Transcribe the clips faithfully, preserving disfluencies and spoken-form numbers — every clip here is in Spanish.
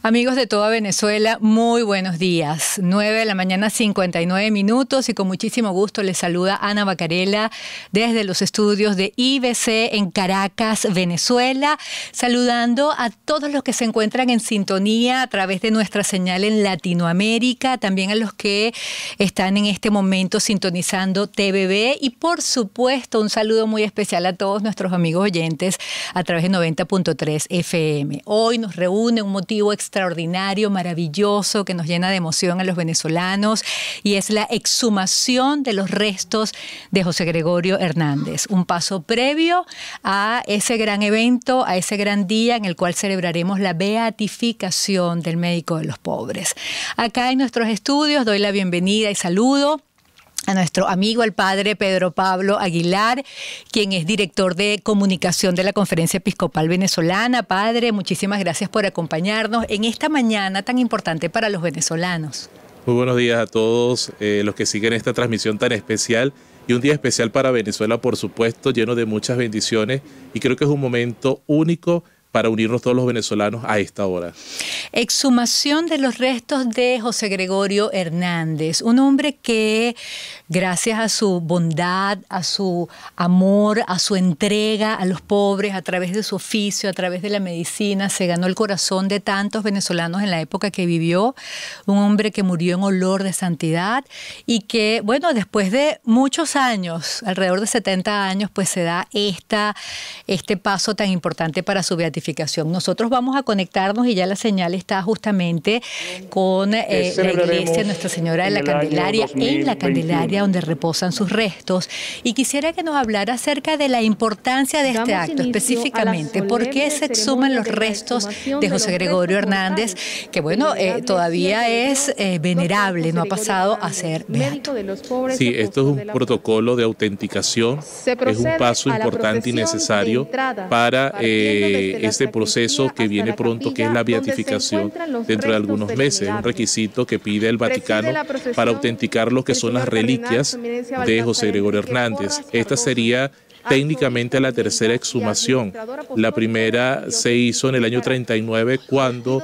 Amigos de toda Venezuela, muy buenos días. nueve de la mañana, cincuenta y nueve minutos, y con muchísimo gusto les saluda Ana Bacarela desde los estudios de I B C en Caracas, Venezuela, saludando a todos los que se encuentran en sintonía a través de nuestra señal en Latinoamérica, también a los que están en este momento sintonizando T V B y por supuesto un saludo muy especial a todos nuestros amigos oyentes a través de noventa punto tres F M. Hoy nos reúne un motivo extraordinario, maravilloso, que nos llena de emoción a los venezolanos, y es la exhumación de los restos de José Gregorio Hernández. Un paso previo a ese gran evento, a ese gran día en el cual celebraremos la beatificación del médico de los pobres. Acá en nuestros estudios doy la bienvenida y saludo a nuestro amigo, el padre Pedro Pablo Aguilar, quien es director de comunicación de la Conferencia Episcopal Venezolana. Padre, muchísimas gracias por acompañarnos en esta mañana tan importante para los venezolanos. Muy buenos días a todos eh, los que siguen esta transmisión tan especial, y un día especial para Venezuela, por supuesto, lleno de muchas bendiciones, y creo que es un momento único para unirnos todos los venezolanos a esta hora. Exhumación de los restos de José Gregorio Hernández, un hombre que gracias a su bondad, a su amor, a su entrega a los pobres, a través de su oficio, a través de la medicina, se ganó el corazón de tantos venezolanos en la época que vivió, un hombre que murió en olor de santidad y que, bueno, después de muchos años, alrededor de setenta años, pues se da esta, este paso tan importante para su beatificación. Nosotros vamos a conectarnos y ya la señal está justamente con eh, la iglesia Nuestra Señora de la Candelaria, en la Candelaria donde reposan sus restos. Y quisiera que nos hablara acerca de la importancia de este acto, específicamente, ¿por qué se exhuman los restos de José Gregorio Hernández, que bueno, eh, todavía es eh, venerable, no ha pasado a ser beato? Sí, esto es un protocolo de autenticación, es un paso importante y necesario para eh, este proceso que viene pronto, que es la beatificación dentro de algunos meses, un requisito que pide el Vaticano para autenticar lo que son las reliquias de José Gregorio Hernández. Esta sería técnicamente la tercera exhumación. La primera se hizo en el año treinta y nueve cuando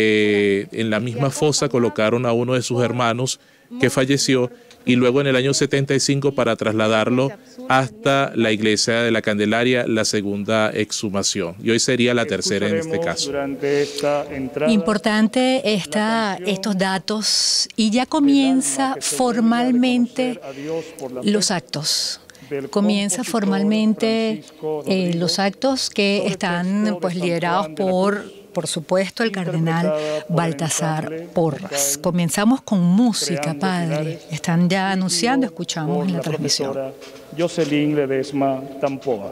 eh, en la misma fosa colocaron a uno de sus hermanos que falleció, y luego en el año setenta y cinco para trasladarlo hasta la iglesia de la Candelaria, la segunda exhumación. Y hoy sería la tercera en este caso. Importante esta, estos datos, y ya comienza formalmente los actos. Comienza formalmente eh, los actos que están pues liderados por... por supuesto, el cardenal Baltasar Porras. Comenzamos con música, padre. Están ya anunciando, escuchamos en la transmisión. Jocelyn Ledesma Tampoa.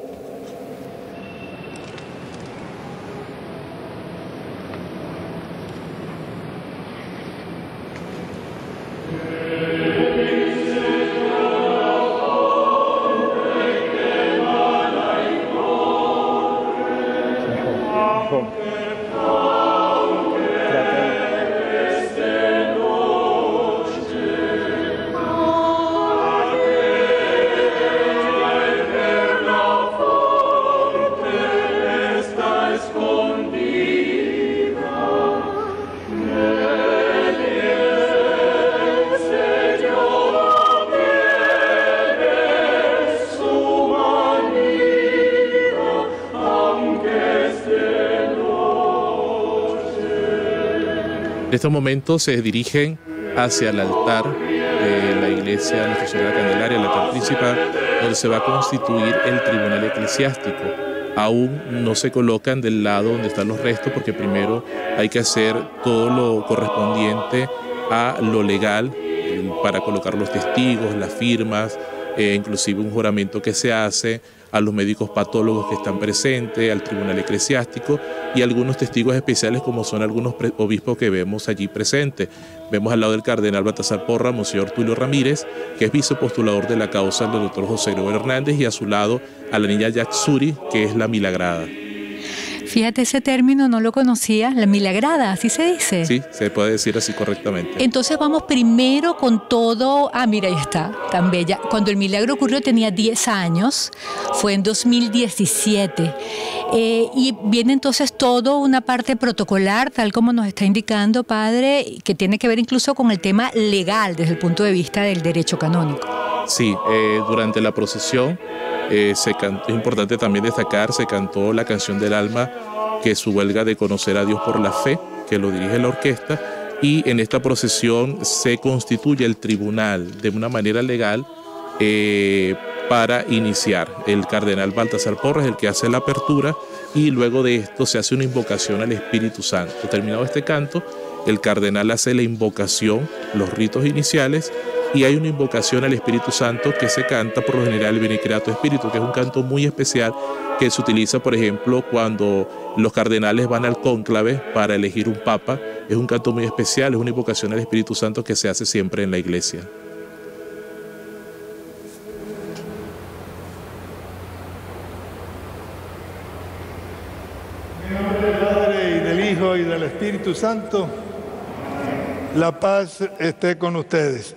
En estos momentos se dirigen hacia el altar de la iglesia Nuestra Señora de la Candelaria, el altar principal, donde se va a constituir el tribunal eclesiástico. Aún no se colocan del lado donde están los restos, porque primero hay que hacer todo lo correspondiente a lo legal para colocar los testigos, las firmas, eh, inclusive un juramento que se hace a los médicos patólogos que están presentes, al tribunal eclesiástico y algunos testigos especiales como son algunos obispos que vemos allí presentes. Vemos al lado del cardenal Baltasar Porras, Monseñor Tulio Ramírez, que es vicepostulador de la causa del doctor José Gregorio Hernández, y a su lado a la niña Yaxuri, que es la milagrada. Fíjate, ese término no lo conocía, la milagrada, ¿así se dice? Sí, se puede decir así correctamente. Entonces vamos primero con todo. Ah, mira, ahí está, tan bella. Cuando el milagro ocurrió tenía diez años, fue en dos mil diecisiete. Eh, y viene entonces todo una parte protocolar, tal como nos está indicando, padre, que tiene que ver incluso con el tema legal desde el punto de vista del derecho canónico. Sí, eh, durante la procesión eh, se cantó, es importante también destacar, se cantó la canción del alma, que es su huelga de conocer a Dios por la fe, que lo dirige la orquesta, y en esta procesión se constituye el tribunal de una manera legal eh, para iniciar. El cardenal Baltasar Porras es el que hace la apertura y luego de esto se hace una invocación al Espíritu Santo. Terminado este canto, el cardenal hace la invocación, los ritos iniciales, y hay una invocación al Espíritu Santo que se canta por lo general el Veni Creator Spiritus, que es un canto muy especial que se utiliza, por ejemplo, cuando los cardenales van al cónclave para elegir un papa. Es un canto muy especial, es una invocación al Espíritu Santo que se hace siempre en la iglesia. En nombre del Padre, y del Hijo, y del Espíritu Santo, la paz esté con ustedes.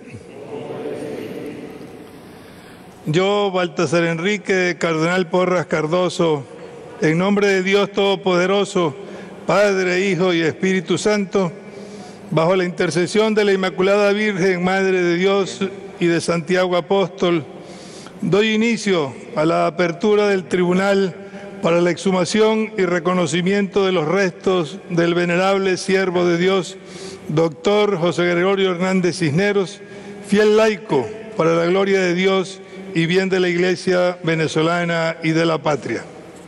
Yo, Baltasar Enrique, cardenal Porras Cardoso, en nombre de Dios Todopoderoso, Padre, Hijo y Espíritu Santo, bajo la intercesión de la Inmaculada Virgen, Madre de Dios, y de Santiago Apóstol, doy inicio a la apertura del tribunal para la exhumación y reconocimiento de los restos del venerable siervo de Dios, doctor José Gregorio Hernández Cisneros, fiel laico para la gloria de Dios y bien de la Iglesia venezolana y de la patria.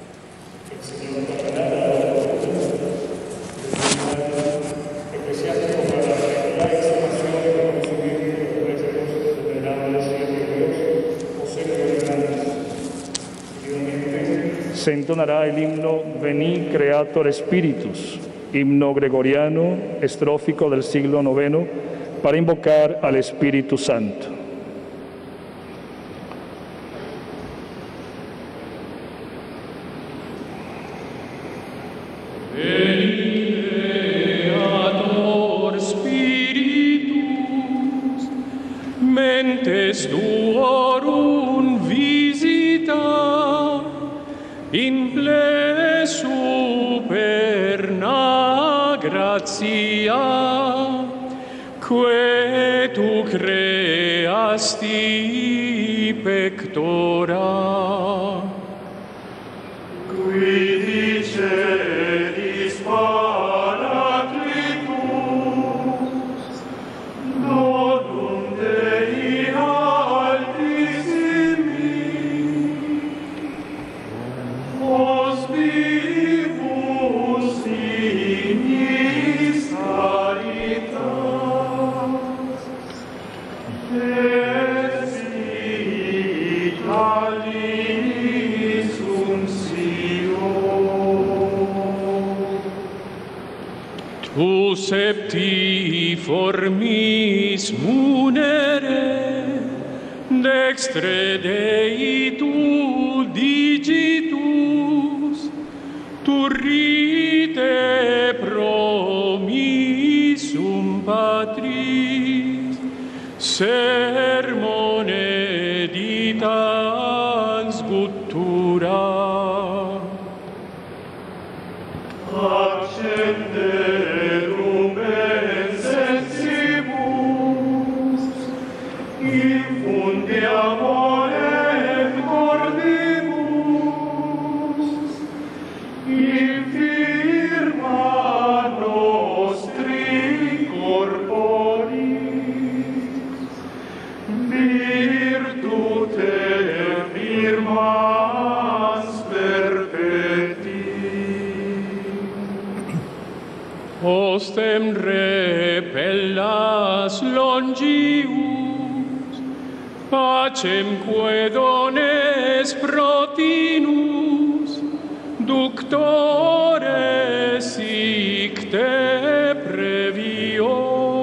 Se entonará el himno Veni Creator Spiritus, himno gregoriano estrófico del siglo noveno, para invocar al Espíritu Santo. Mentes tuorum visita, in ple superna gratia, que tu creasti pectora. Qui dicedis Paraclitus, donum Dei altissimi, os vivus signis caritas, et signalis unctio. Tu septiformis munere, dextre Dei tu digitus, turrite promissum Patris, sermone ditans guttura. Accende lumen sensibus, infundi amorem cordibus, infirma nostri corporis, virtute firmas perpetti. Ostem repellas longius, pacemque dones protinus, ductores sic te previo,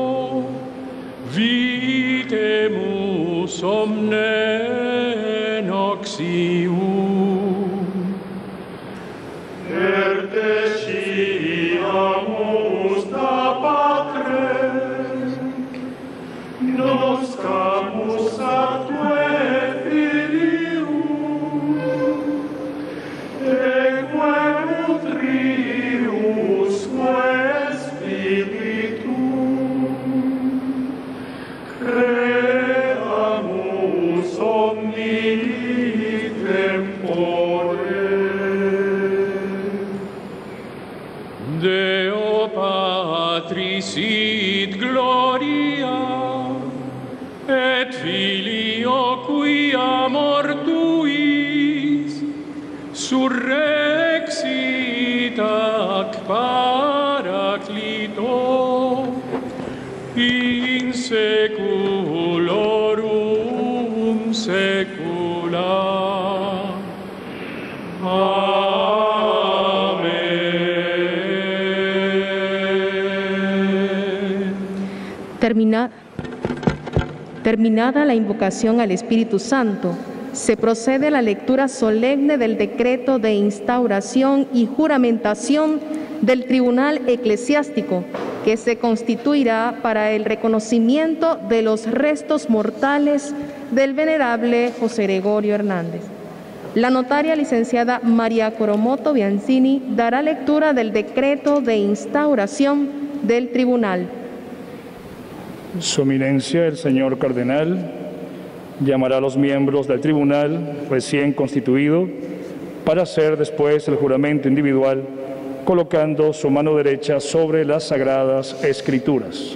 vitemus omne noxium. Per te omni tempore. Deo Patris et gloria, et Filio quia mortuis surrexit ac paraclito in seculorum secula. Amén. Terminada, terminada la invocación al Espíritu Santo, se procede a la lectura solemne del decreto de instauración y juramentación del Tribunal Eclesiástico, que se constituirá para el reconocimiento de los restos mortales del venerable José Gregorio Hernández. La notaria licenciada María Coromoto Biancini dará lectura del decreto de instauración del tribunal. Su Eminencia, el señor Cardenal, llamará a los miembros del tribunal recién constituido para hacer después el juramento individual, colocando su mano derecha sobre las Sagradas Escrituras.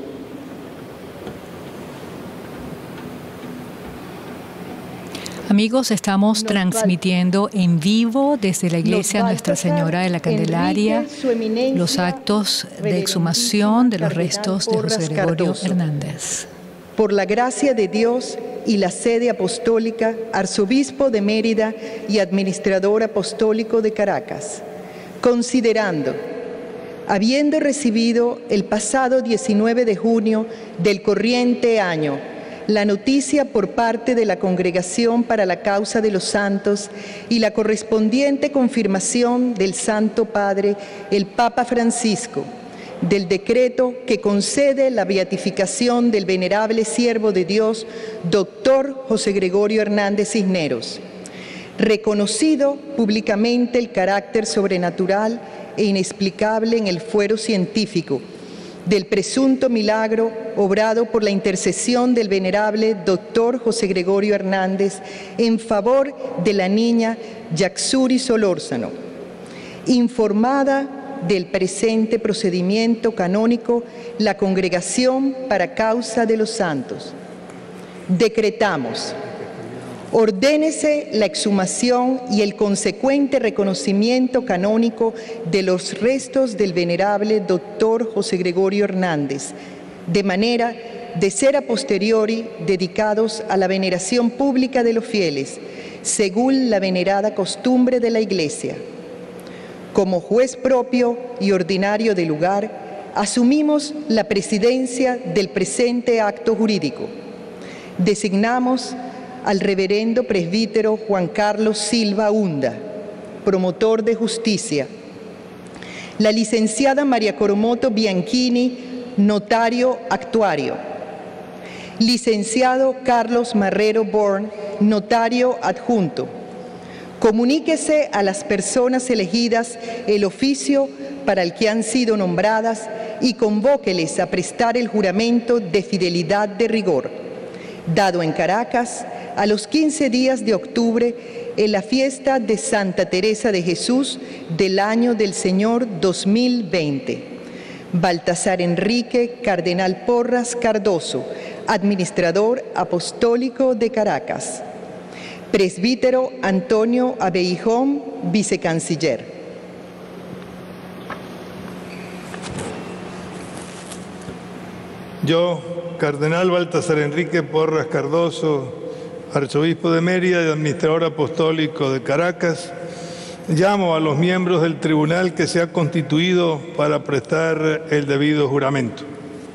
Amigos, estamos transmitiendo en vivo desde la Iglesia Nuestra Señora de la Candelaria los actos de exhumación de los restos de José Gregorio Hernández. Por la gracia de Dios y la sede apostólica, arzobispo de Mérida y administrador apostólico de Caracas, considerando, habiendo recibido el pasado diecinueve de junio del corriente año la noticia por parte de la Congregación para la Causa de los Santos y la correspondiente confirmación del Santo Padre, el Papa Francisco, del decreto que concede la beatificación del venerable siervo de Dios, doctor José Gregorio Hernández Cisneros, reconocido públicamente el carácter sobrenatural e inexplicable en el fuero científico del presunto milagro obrado por la intercesión del venerable doctor José Gregorio Hernández en favor de la niña Yaxuri Solórzano, informada del presente procedimiento canónico la Congregación para Causa de los Santos. Decretamos: ordénese la exhumación y el consecuente reconocimiento canónico de los restos del venerable doctor José Gregorio Hernández, de manera de ser a posteriori dedicados a la veneración pública de los fieles, según la venerada costumbre de la Iglesia. Como juez propio y ordinario del lugar, asumimos la presidencia del presente acto jurídico. Designamos al reverendo presbítero Juan Carlos Silva Hunda, promotor de justicia, la licenciada María Coromoto Bianchini, notario actuario, licenciado Carlos Marrero Born, notario adjunto. Comuníquese a las personas elegidas el oficio para el que han sido nombradas y convóqueles a prestar el juramento de fidelidad de rigor, dado en Caracas a los quince días de octubre en la fiesta de Santa Teresa de Jesús del año del Señor dos mil veinte. Baltasar Enrique Cardenal Porras Cardoso, administrador apostólico de Caracas. Presbítero Antonio Abeijón, vicecanciller. Yo, Cardenal Baltasar Enrique Porras Cardoso, arzobispo de Mérida y administrador apostólico de Caracas, llamo a los miembros del tribunal que se ha constituido para prestar el debido juramento.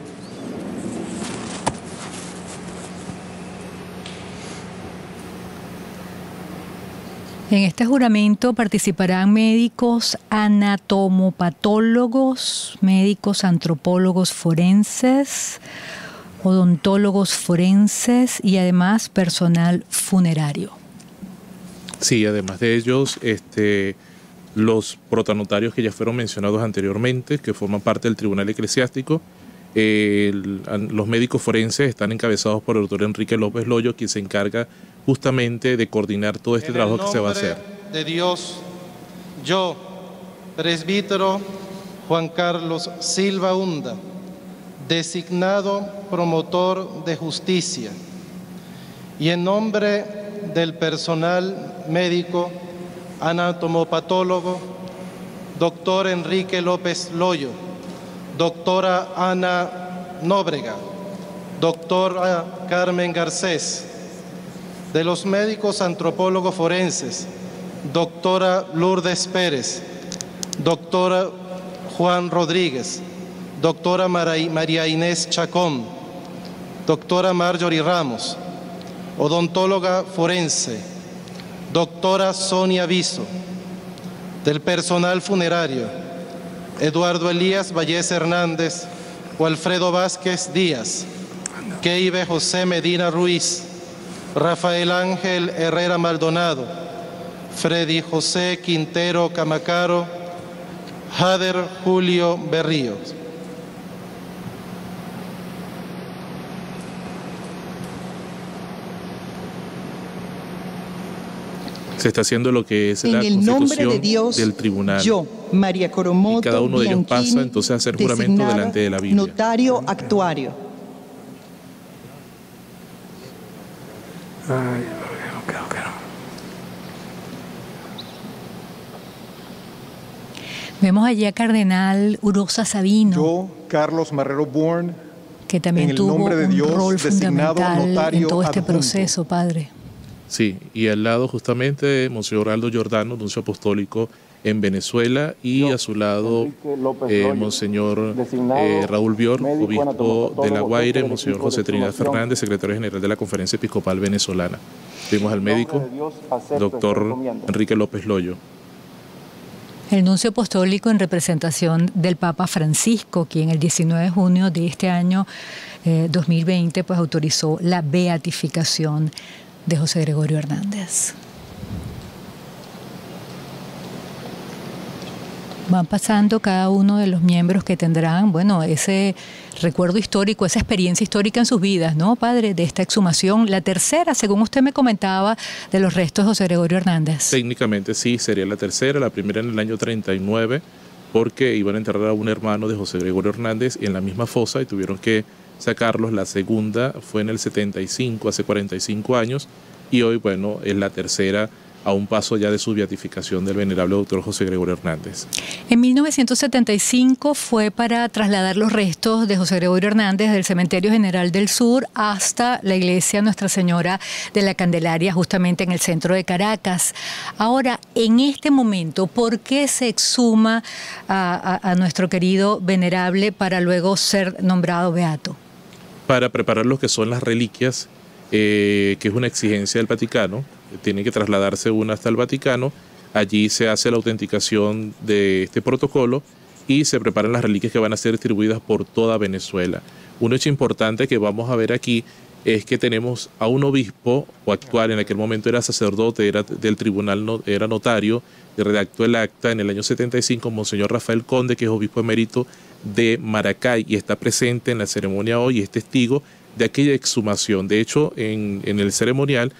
En este juramento participarán médicos anatomopatólogos, médicos antropólogos forenses, odontólogos forenses y además personal funerario. Sí, además de ellos, este, los protonotarios que ya fueron mencionados anteriormente, que forman parte del Tribunal Eclesiástico, eh, el, los médicos forenses están encabezados por el doctor Enrique López Loyo, quien se encarga justamente de coordinar todo este trabajo que se va a hacer. De Dios, yo, presbítero Juan Carlos Silva Hunda, designado promotor de justicia, y en nombre del personal médico, anatomopatólogo, doctor Enrique López Loyo, doctora Ana Nóbrega, doctora Carmen Garcés, de los médicos antropólogos forenses, doctora Lourdes Pérez, doctora Juan Rodríguez, doctora María Inés Chacón, doctora Marjorie Ramos, odontóloga forense, doctora Sonia Viso, del personal funerario, Eduardo Elías Vallés Hernández, Alfredo Vázquez Díaz, Keibe José Medina Ruiz, Rafael Ángel Herrera Maldonado, Freddy José Quintero Camacaro, Jader Julio Berríos. Se está haciendo lo que es en la el constitución nombre de Dios, del tribunal. Yo, María Coromoto y cada uno de ellos pasa entonces a hacer juramento delante de la Biblia. Notario actuario. Ay, creo que no. Vemos allí a Cardenal Urosa Sabino. Yo, Carlos Marrero Born, que también tuvo un Dios, rol fundamental en todo este adjunto. proceso, padre. Sí, y al lado justamente Monseñor Aldo Giordano, nuncio apostólico en Venezuela, y Yo, a su lado eh, Monseñor eh, Raúl Bior, obispo de La Guaira, y Monseñor José Trinidad Fernández, secretario general de la Conferencia Episcopal Venezolana. Vimos al médico, doctor Enrique López Loyo. El nuncio apostólico en representación del Papa Francisco, quien el diecinueve de junio de este año eh, dos mil veinte pues, autorizó la beatificación de José Gregorio Hernández. Van pasando cada uno de los miembros que tendrán, bueno, ese recuerdo histórico, esa experiencia histórica en sus vidas, ¿no, padre? De esta exhumación, la tercera, según usted me comentaba, de los restos de José Gregorio Hernández. Técnicamente sí, sería la tercera, la primera en el año treinta y nueve, porque iban a enterrar a un hermano de José Gregorio Hernández en la misma fosa y tuvieron que sacarlos. La segunda fue en el setenta y cinco, hace cuarenta y cinco años, y hoy, bueno, es la tercera, a un paso ya de su beatificación del venerable doctor José Gregorio Hernández. En mil novecientos setenta y cinco fue para trasladar los restos de José Gregorio Hernández del Cementerio General del Sur hasta la iglesia Nuestra Señora de la Candelaria, justamente en el centro de Caracas. Ahora, en este momento, ¿por qué se exhuma a, a, a nuestro querido venerable para luego ser nombrado beato? Para preparar lo que son las reliquias, eh, que es una exigencia del Vaticano. Tiene que trasladarse una hasta el Vaticano, allí se hace la autenticación de este protocolo y se preparan las reliquias que van a ser distribuidas por toda Venezuela. Un hecho importante que vamos a ver aquí es que tenemos a un obispo, o actual, en aquel momento era sacerdote, era del tribunal, era notario, y redactó el acta en el año setenta y cinco, Monseñor Rafael Conde, que es obispo emérito de Maracay y está presente en la ceremonia hoy, es testigo de aquella exhumación. De hecho, en, en el ceremonial,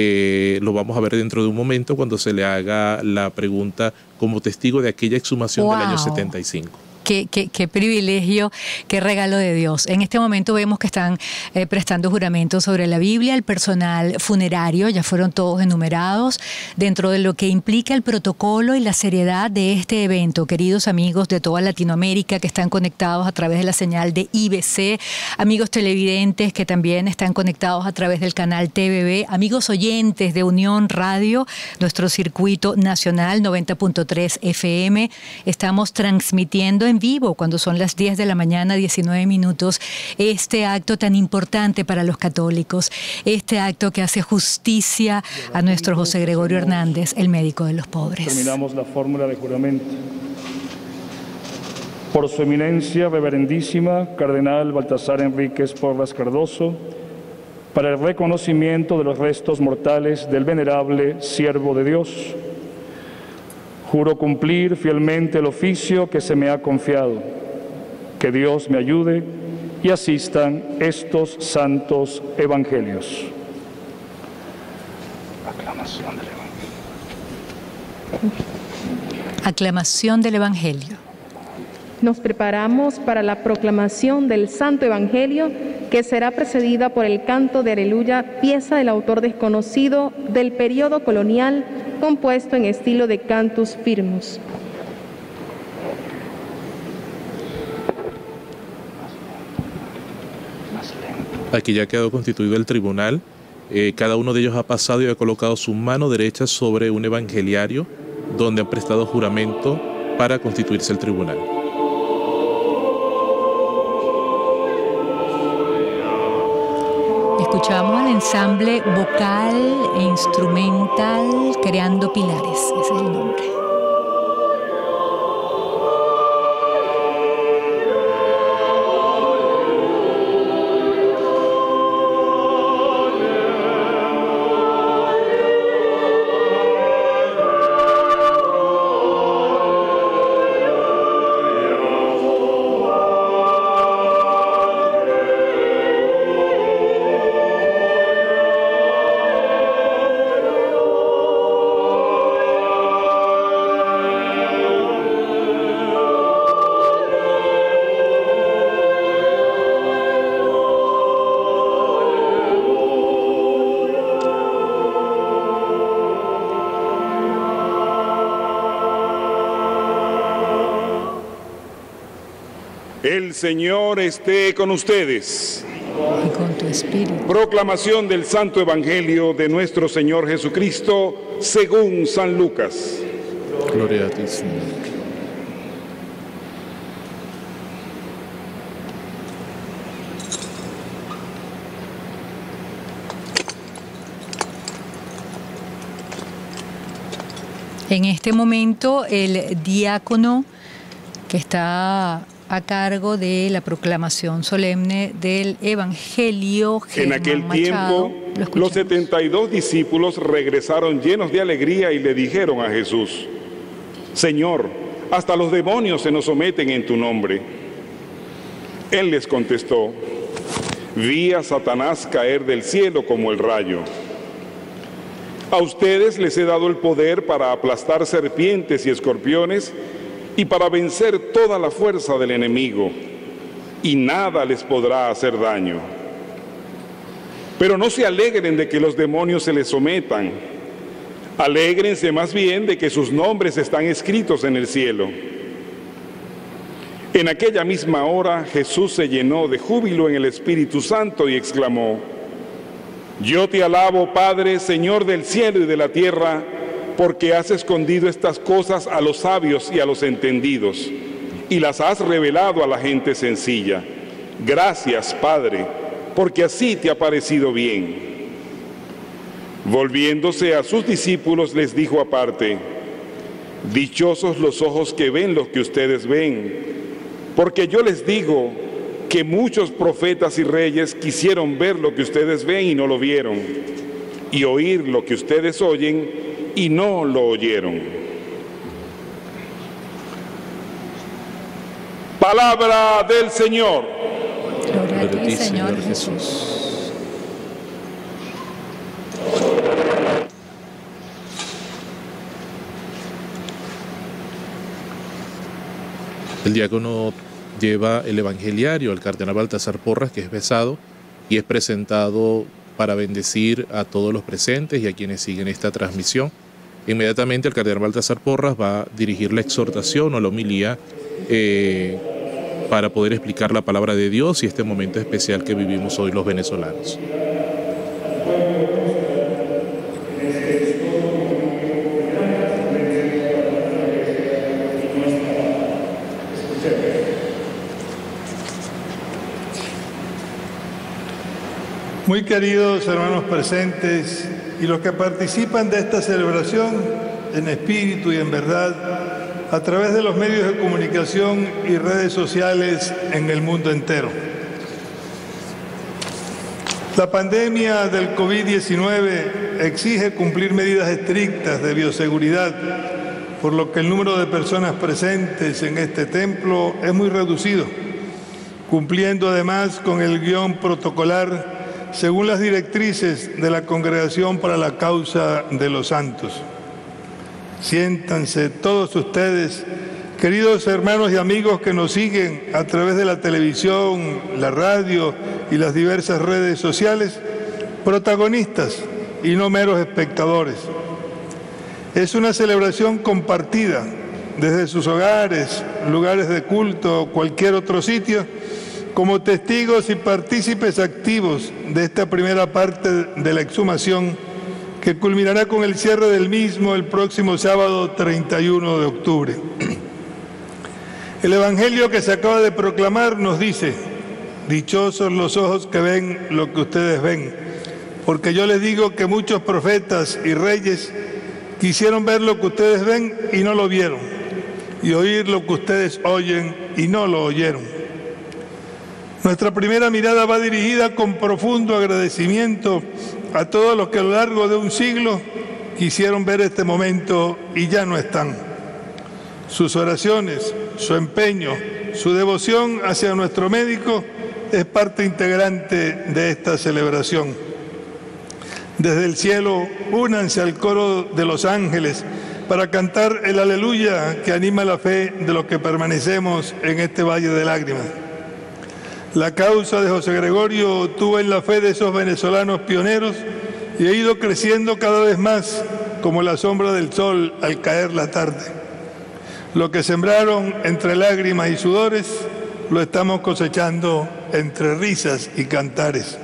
Eh, lo vamos a ver dentro de un momento cuando se le haga la pregunta como testigo de aquella exhumación wow. del año setenta y cinco. Qué, qué, qué privilegio, qué regalo de Dios. En este momento vemos que están eh, prestando juramento sobre la Biblia, el personal funerario, ya fueron todos enumerados, dentro de lo que implica el protocolo y la seriedad de este evento. Queridos amigos de toda Latinoamérica que están conectados a través de la señal de I B C, amigos televidentes que también están conectados a través del canal T V B, amigos oyentes de Unión Radio, nuestro circuito nacional noventa punto tres F M, estamos transmitiendo en vivo cuando son las diez de la mañana, diecinueve minutos, este acto tan importante para los católicos, este acto que hace justicia a nuestro José Gregorio Hernández, el médico de los pobres. Terminamos la fórmula de juramento. Por su eminencia reverendísima, Cardenal Baltasar Enríquez Porras Cardoso, para el reconocimiento de los restos mortales del venerable siervo de Dios, juro cumplir fielmente el oficio que se me ha confiado, que Dios me ayude y asistan estos santos evangelios. Aclamación del Evangelio. Aclamación del Evangelio. Nos preparamos para la proclamación del Santo Evangelio, que será precedida por el canto de Aleluya, pieza del autor desconocido del periodo colonial, compuesto en estilo de cantus firmus. Aquí ya quedó constituido el tribunal. Eh, cada uno de ellos ha pasado y ha colocado su mano derecha sobre un evangeliario donde han prestado juramento para constituirse el tribunal. Escuchamos al ensamble vocal e instrumental Creando Pilares, ese es el nombre. El Señor esté con ustedes. Y con tu espíritu. Proclamación del Santo Evangelio de nuestro Señor Jesucristo según San Lucas. Gloria a ti, Señor. En este momento, el diácono que está a cargo de la proclamación solemne del Evangelio, en aquel Machado, tiempo, los setenta y dos discípulos regresaron llenos de alegría y le dijeron a Jesús: Señor, hasta los demonios se nos someten en tu nombre. Él les contestó: vi a Satanás caer del cielo como el rayo. A ustedes les he dado el poder para aplastar serpientes y escorpiones y para vencer toda la fuerza del enemigo, y nada les podrá hacer daño. Pero no se alegren de que los demonios se les sometan. Alégrense más bien de que sus nombres están escritos en el cielo. En aquella misma hora Jesús se llenó de júbilo en el Espíritu Santo y exclamó: Yo te alabo, Padre, Señor del cielo y de la tierra, porque has escondido estas cosas a los sabios y a los entendidos, y las has revelado a la gente sencilla. Gracias, Padre, porque así te ha parecido bien. Volviéndose a sus discípulos, les dijo aparte: Dichosos los ojos que ven lo que ustedes ven, porque yo les digo que muchos profetas y reyes quisieron ver lo que ustedes ven y no lo vieron, y oír lo que ustedes oyen y no lo oyeron. Palabra del Señor. Gloria a ti, Señor Jesús. El diácono lleva el evangeliario al cardenal Baltasar Porras, que es besado y es presentado para bendecir a todos los presentes y a quienes siguen esta transmisión. Inmediatamente el cardenal Baltasar Porras va a dirigir la exhortación o la homilía eh, para poder explicar la palabra de Dios y este momento especial que vivimos hoy los venezolanos. Muy queridos hermanos presentes y los que participan de esta celebración en espíritu y en verdad a través de los medios de comunicación y redes sociales en el mundo entero. La pandemia del COVID diecinueve exige cumplir medidas estrictas de bioseguridad, por lo que el número de personas presentes en este templo es muy reducido, cumpliendo además con el guión protocolar según las directrices de la Congregación para la Causa de los Santos. Siéntanse todos ustedes, queridos hermanos y amigos que nos siguen a través de la televisión, la radio y las diversas redes sociales, protagonistas y no meros espectadores. Es una celebración compartida desde sus hogares, lugares de culto o cualquier otro sitio, como testigos y partícipes activos de esta primera parte de la exhumación, que culminará con el cierre del mismo el próximo sábado treinta y uno de octubre. El Evangelio que se acaba de proclamar nos dice: dichosos los ojos que ven lo que ustedes ven, porque yo les digo que muchos profetas y reyes quisieron ver lo que ustedes ven y no lo vieron, y oír lo que ustedes oyen y no lo oyeron. Nuestra primera mirada va dirigida con profundo agradecimiento a todos los que a lo largo de un siglo quisieron ver este momento y ya no están. Sus oraciones, su empeño, su devoción hacia nuestro médico es parte integrante de esta celebración. Desde el cielo, únanse al coro de los ángeles para cantar el aleluya que anima la fe de los que permanecemos en este valle de lágrimas. La causa de José Gregorio tuvo en la fe de esos venezolanos pioneros y ha ido creciendo cada vez más como la sombra del sol al caer la tarde. Lo que sembraron entre lágrimas y sudores, lo estamos cosechando entre risas y cantares.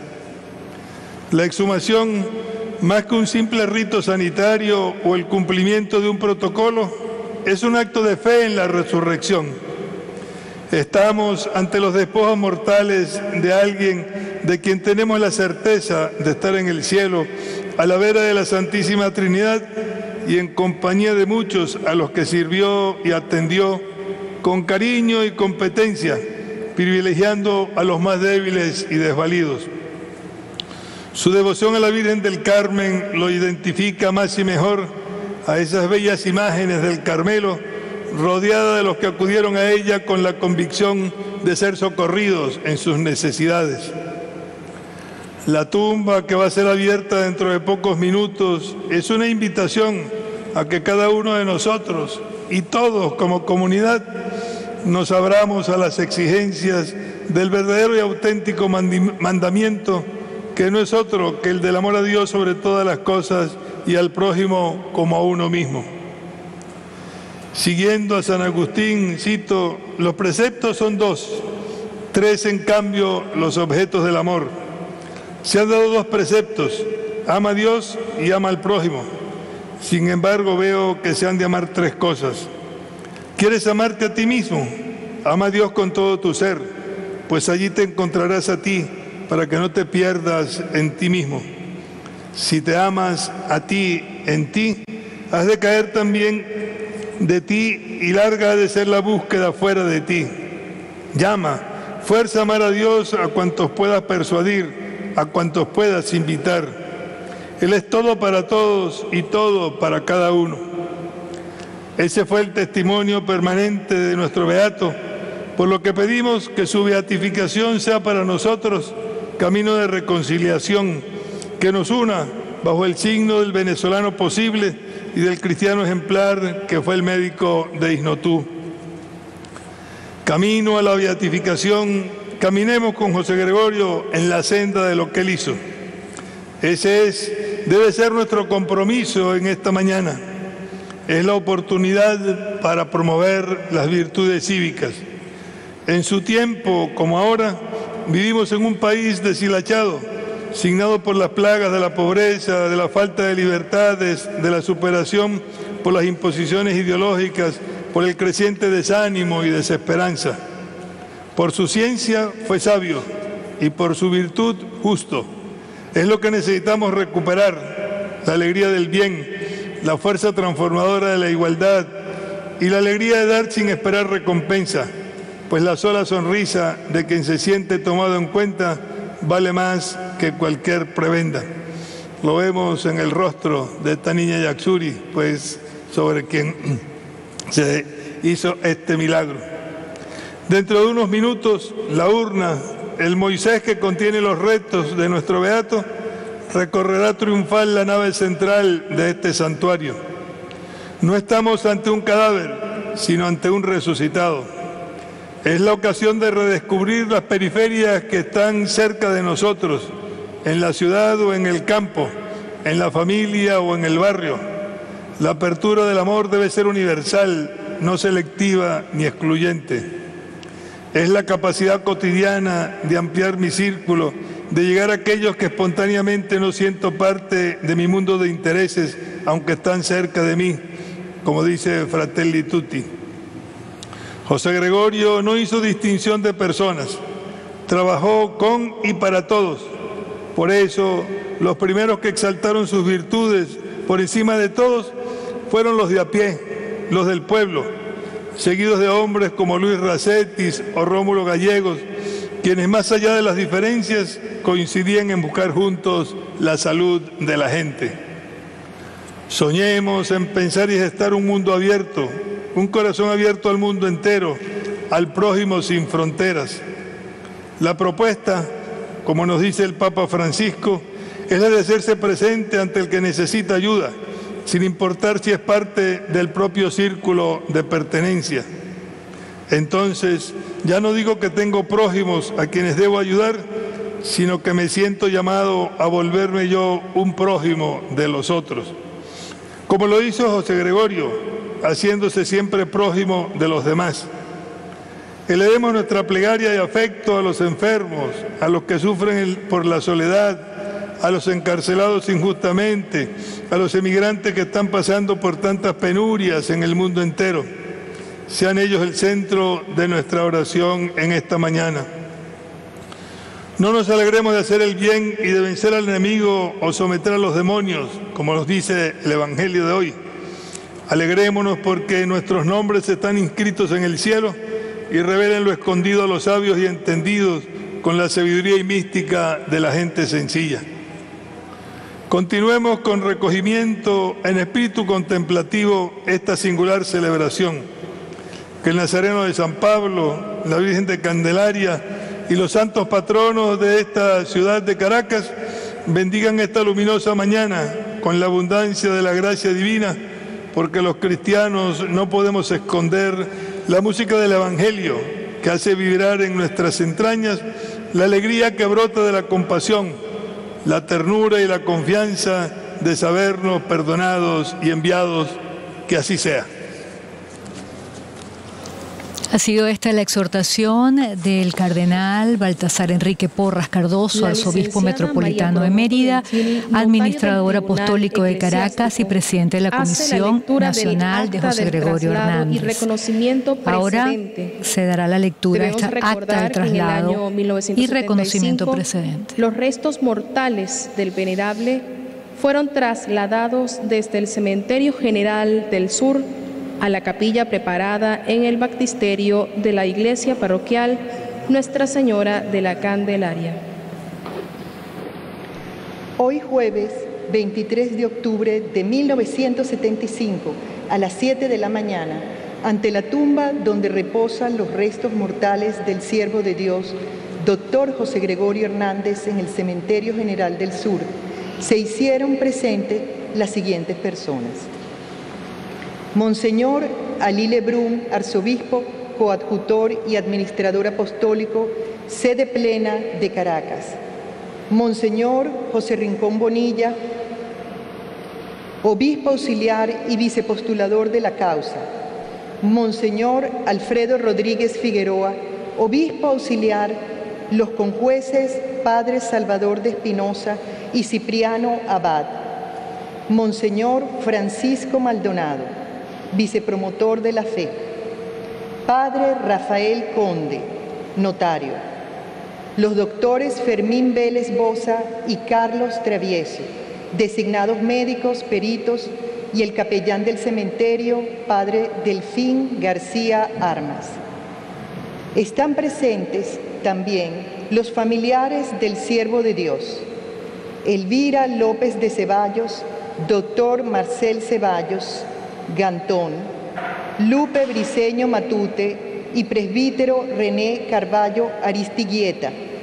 La exhumación, más que un simple rito sanitario o el cumplimiento de un protocolo, es un acto de fe en la resurrección. Estamos ante los despojos mortales de alguien de quien tenemos la certeza de estar en el cielo, a la vera de la Santísima Trinidad y en compañía de muchos a los que sirvió y atendió con cariño y competencia, privilegiando a los más débiles y desvalidos. Su devoción a la Virgen del Carmen lo identifica más y mejor a esas bellas imágenes del Carmelo, rodeada de los que acudieron a ella con la convicción de ser socorridos en sus necesidades. La tumba que va a ser abierta dentro de pocos minutos es una invitación a que cada uno de nosotros y todos como comunidad nos abramos a las exigencias del verdadero y auténtico mandamiento, que no es otro que el del amor a Dios sobre todas las cosas y al prójimo como a uno mismo. Siguiendo a San Agustín, cito: los preceptos son dos, tres en cambio los objetos del amor. Se han dado dos preceptos: ama a Dios y ama al prójimo. Sin embargo, veo que se han de amar tres cosas. ¿Quieres amarte a ti mismo? Ama a Dios con todo tu ser, pues allí te encontrarás a ti, para que no te pierdas en ti mismo. Si te amas a ti en ti, has de caer también de ti y larga ha de ser la búsqueda fuera de ti. Llama, fuerza a amar a Dios a cuantos puedas persuadir, a cuantos puedas invitar. Él es todo para todos y todo para cada uno. Ese fue el testimonio permanente de nuestro beato, por lo que pedimos que su beatificación sea para nosotros camino de reconciliación, que nos una bajo el signo del venezolano posible y del cristiano ejemplar que fue el médico de Iznotú. Camino a la beatificación, caminemos con José Gregorio en la senda de lo que él hizo. Ese es, debe ser nuestro compromiso en esta mañana. Es la oportunidad para promover las virtudes cívicas. En su tiempo, como ahora, vivimos en un país deshilachado, signado por las plagas de la pobreza, de la falta de libertades, de la superación por las imposiciones ideológicas, por el creciente desánimo y desesperanza. Por su ciencia fue sabio y por su virtud justo. Es lo que necesitamos recuperar: la alegría del bien, la fuerza transformadora de la igualdad y la alegría de dar sin esperar recompensa, pues la sola sonrisa de quien se siente tomado en cuenta vale más que cualquier prebenda. Lo vemos en el rostro de esta niña Yaxuri, pues sobre quien se hizo este milagro. Dentro de unos minutos, la urna el Moisés que contiene los restos de nuestro beato recorrerá triunfal la nave central de este santuario. No estamos ante un cadáver, sino ante un resucitado. Es la ocasión de redescubrir las periferias que están cerca de nosotros, en la ciudad o en el campo, en la familia o en el barrio. La apertura del amor debe ser universal, no selectiva ni excluyente. Es la capacidad cotidiana de ampliar mi círculo, de llegar a aquellos que espontáneamente no siento parte de mi mundo de intereses, aunque están cerca de mí, como dice Fratelli Tutti. José Gregorio no hizo distinción de personas, trabajó con y para todos. Por eso, los primeros que exaltaron sus virtudes por encima de todos fueron los de a pie, los del pueblo, seguidos de hombres como Luis Racetis o Rómulo Gallegos, quienes más allá de las diferencias coincidían en buscar juntos la salud de la gente. Soñemos en pensar y gestar un mundo abierto, un corazón abierto al mundo entero, al prójimo sin fronteras. La propuesta, como nos dice el Papa Francisco, es la de hacerse presente ante el que necesita ayuda, sin importar si es parte del propio círculo de pertenencia. Entonces, ya no digo que tengo prójimos a quienes debo ayudar, sino que me siento llamado a volverme yo un prójimo de los otros. Como lo hizo José Gregorio, haciéndose siempre prójimo de los demás. Elevemos nuestra plegaria de afecto a los enfermos, a los que sufren por la soledad, a los encarcelados injustamente, a los emigrantes que están pasando por tantas penurias en el mundo entero. Sean ellos el centro de nuestra oración en esta mañana. No nos alegremos de hacer el bien y de vencer al enemigo o someter a los demonios, como nos dice el Evangelio de hoy. Alegrémonos porque nuestros nombres están inscritos en el cielo y revelen lo escondido a los sabios y entendidos con la sabiduría y mística de la gente sencilla. Continuemos con recogimiento en espíritu contemplativo esta singular celebración. Que el Nazareno de San Pablo, la Virgen de Candelaria y los santos patronos de esta ciudad de Caracas bendigan esta luminosa mañana con la abundancia de la gracia divina, porque los cristianos no podemos esconder la música del Evangelio que hace vibrar en nuestras entrañas la alegría que brota de la compasión, la ternura y la confianza de sabernos perdonados y enviados. Que así sea. Ha sido esta la exhortación del cardenal Baltasar Enrique Porras Cardoso, arzobispo metropolitano de Mérida, administrador apostólico de Caracas y presidente de la Comisión Nacional de José Gregorio Hernández. Ahora se dará la lectura de esta acta de traslado y reconocimiento precedente. Los restos mortales del venerable fueron trasladados desde el Cementerio General del Sur a la capilla preparada en el baptisterio de la iglesia parroquial Nuestra Señora de la Candelaria. Hoy jueves veintitrés de octubre de mil novecientos setenta y cinco, a las siete de la mañana, ante la tumba donde reposan los restos mortales del siervo de Dios, doctor José Gregorio Hernández, en el Cementerio General del Sur, se hicieron presentes las siguientes personas. Monseñor Alí Lebrun, arzobispo, coadjutor y administrador apostólico, sede plena de Caracas. Monseñor José Rincón Bonilla, obispo auxiliar y vicepostulador de la causa. Monseñor Alfredo Rodríguez Figueroa, obispo auxiliar, los conjueces Padre Salvador de Espinosa y Cipriano Abad. Monseñor Francisco Maldonado, vicepromotor de la fe. Padre Rafael Conde, notario. Los doctores Fermín Vélez Boza y Carlos Travieso, designados médicos, peritos, y el capellán del cementerio, Padre Delfín García Armas. Están presentes también los familiares del siervo de Dios: Elvira López de Ceballos, doctor Marcel Ceballos Gantón, Lupe Briceño Matute y presbítero René Carballo Aristiguieta,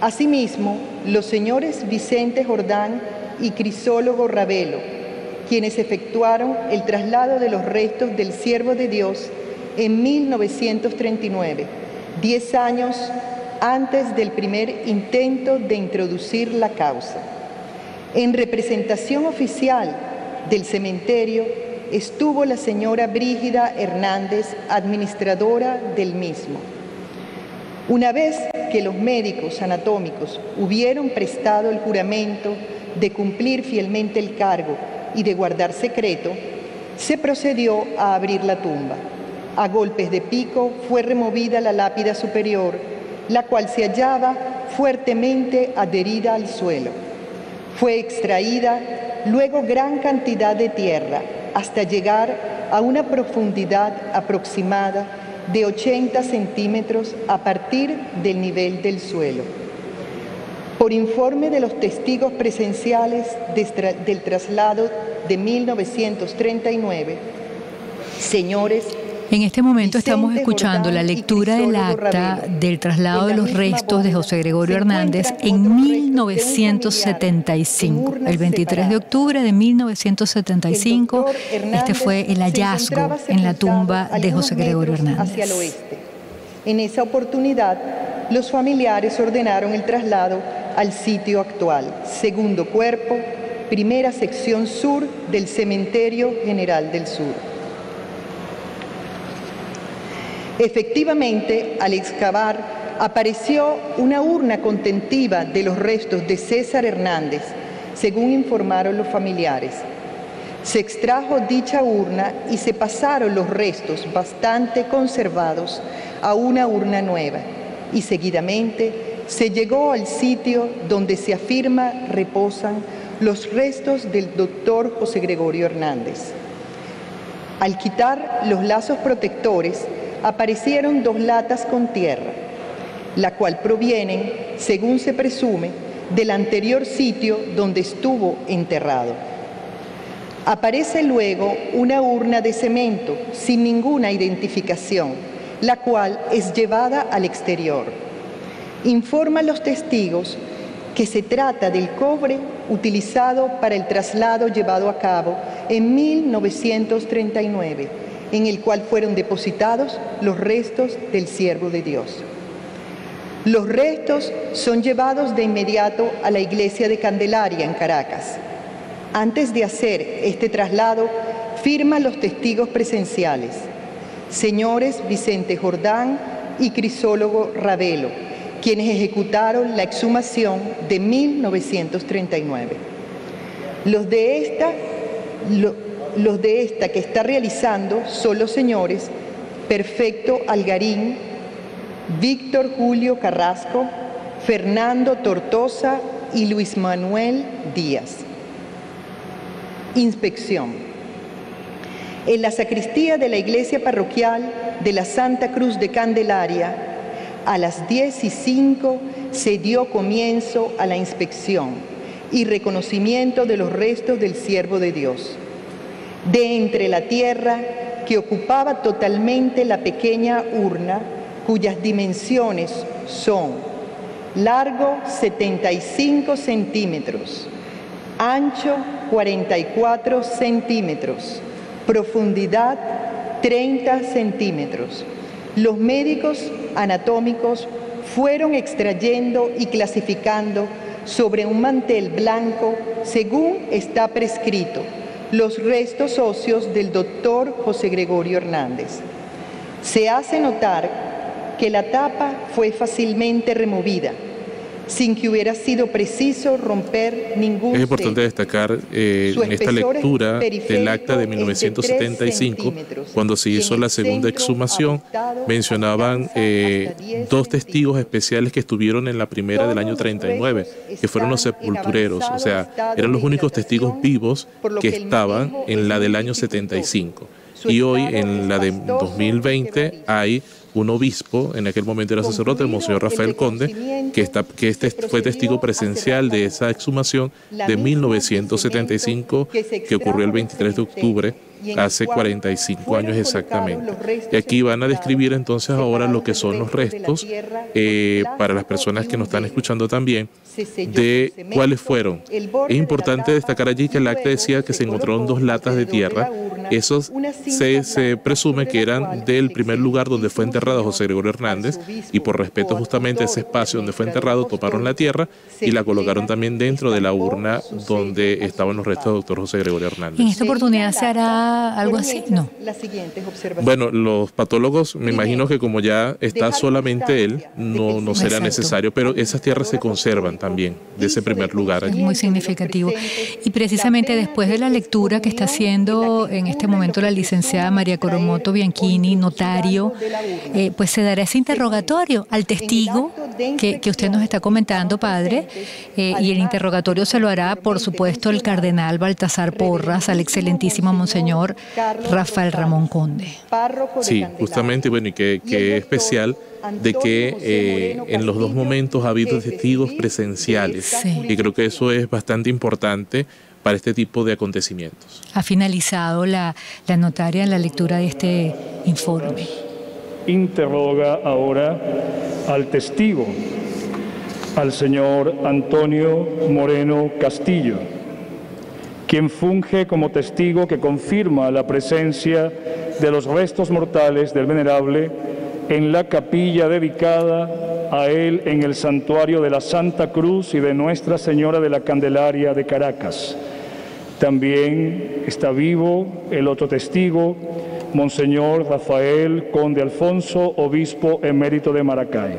Asimismo, los señores Vicente Jordán y Crisólogo Ravelo, quienes efectuaron el traslado de los restos del siervo de Dios en mil novecientos treinta y nueve, diez años antes del primer intento de introducir la causa. En representación oficial del cementerio estuvo la señora Brígida Hernández, administradora del mismo. Una vez que los médicos anatómicos hubieron prestado el juramento de cumplir fielmente el cargo y de guardar secreto, se procedió a abrir la tumba. A golpes de pico fue removida la lápida superior, la cual se hallaba fuertemente adherida al suelo. Fue extraída luego gran cantidad de tierra hasta llegar a una profundidad aproximada de ochenta centímetros a partir del nivel del suelo. Por informe de los testigos presenciales del traslado de mil novecientos treinta y nueve, señores, en este momento estamos escuchando la lectura del acta del traslado de los restos de José Gregorio Hernández en mil novecientos setenta y cinco. El veintitrés de octubre de mil novecientos setenta y cinco, este fue el hallazgo en la tumba de José Gregorio Hernández. Hacia el oeste. En esa oportunidad, los familiares ordenaron el traslado al sitio actual, segundo cuerpo, primera sección sur del Cementerio General del Sur. Efectivamente, al excavar, apareció una urna contentiva de los restos de César Hernández, según informaron los familiares. Se extrajo dicha urna y se pasaron los restos bastante conservados a una urna nueva, y seguidamente se llegó al sitio donde se afirma reposan los restos del doctor José Gregorio Hernández. Al quitar los lazos protectores, aparecieron dos latas con tierra, la cual provienen, según se presume, del anterior sitio donde estuvo enterrado. Aparece luego una urna de cemento sin ninguna identificación, la cual es llevada al exterior. Informan los testigos que se trata del cobre utilizado para el traslado llevado a cabo en mil novecientos treinta y nueve, en el cual fueron depositados los restos del siervo de Dios. Los restos son llevados de inmediato a la iglesia de Candelaria en Caracas. Antes de hacer este traslado, firman los testigos presenciales, señores Vicente Jordán y Crisólogo Ravelo, quienes ejecutaron la exhumación de mil novecientos treinta y nueve. Los de esta... Lo, Los de esta que está realizando son los señores Perfecto Algarín, Víctor Julio Carrasco, Fernando Tortosa y Luis Manuel Díaz. Inspección. En la sacristía de la iglesia parroquial de la Santa Cruz de Candelaria, a las diez y cinco se dio comienzo a la inspección y reconocimiento de los restos del siervo de Dios. De entre la tierra que ocupaba totalmente la pequeña urna, cuyas dimensiones son largo setenta y cinco centímetros, ancho cuarenta y cuatro centímetros, profundidad treinta centímetros. Los médicos anatómicos fueron extrayendo y clasificando sobre un mantel blanco, según está prescrito, los restos óseos del doctor José Gregorio Hernández. Se hace notar que la tapa fue fácilmente removida, sin que hubiera sido preciso romper ningún Es importante sello. destacar eh, en esta lectura del acta de mil novecientos setenta y cinco, cuando se hizo la segunda exhumación, mencionaban eh, dos testigos especiales que estuvieron en la primera del año treinta y nueve, que fueron los sepultureros, o sea, eran los únicos testigos vivos que estaban en la del año setenta y cinco. Y hoy, en la de dos mil veinte, hay un obispo, en aquel momento era sacerdote, el monseñor Rafael Conde, que, está, que este fue testigo presencial de esa exhumación de mil novecientos setenta y cinco, que ocurrió el veintitrés de octubre, hace cuarenta y cinco años exactamente. Y aquí van a describir entonces ahora lo que son los restos, eh, para las personas que nos están escuchando también, de cuáles fueron. Es importante destacar allí que el acta decía que se encontraron dos latas de tierra. Esos se, se presume que eran del primer lugar donde fue enterrado José Gregorio Hernández, y por respeto justamente a ese espacio donde fue enterrado, tomaron la tierra y la colocaron también dentro de la urna donde estaban los restos del doctor José Gregorio Hernández. ¿En esta oportunidad se hará algo así? No. Bueno, los patólogos, me imagino que como ya está solamente él, no, no será necesario, pero esas tierras se conservan también de ese primer lugar. Es muy significativo. Y precisamente después de la lectura que está haciendo en este momento la licenciada María Coromoto Bianchini, notario, eh, pues se dará ese interrogatorio al testigo que, que usted nos está comentando, padre, eh, y el interrogatorio se lo hará, por supuesto, el cardenal Baltasar Porras, al excelentísimo monseñor Rafael Ramón Conde. Sí, justamente, bueno, y qué, qué especial de que eh, en los dos momentos ha habido testigos presenciales, sí. Y creo que eso es bastante importante para este tipo de acontecimientos. Ha finalizado la, la notaria en la lectura de este informe. Interroga ahora al testigo, al señor Antonio Moreno Castillo, quien funge como testigo que confirma la presencia de los restos mortales del venerable en la capilla dedicada a él en el santuario de la Santa Cruz y de Nuestra Señora de la Candelaria de Caracas. También está vivo el otro testigo, Monseñor Rafael Conde Alfonso, obispo emérito de Maracay.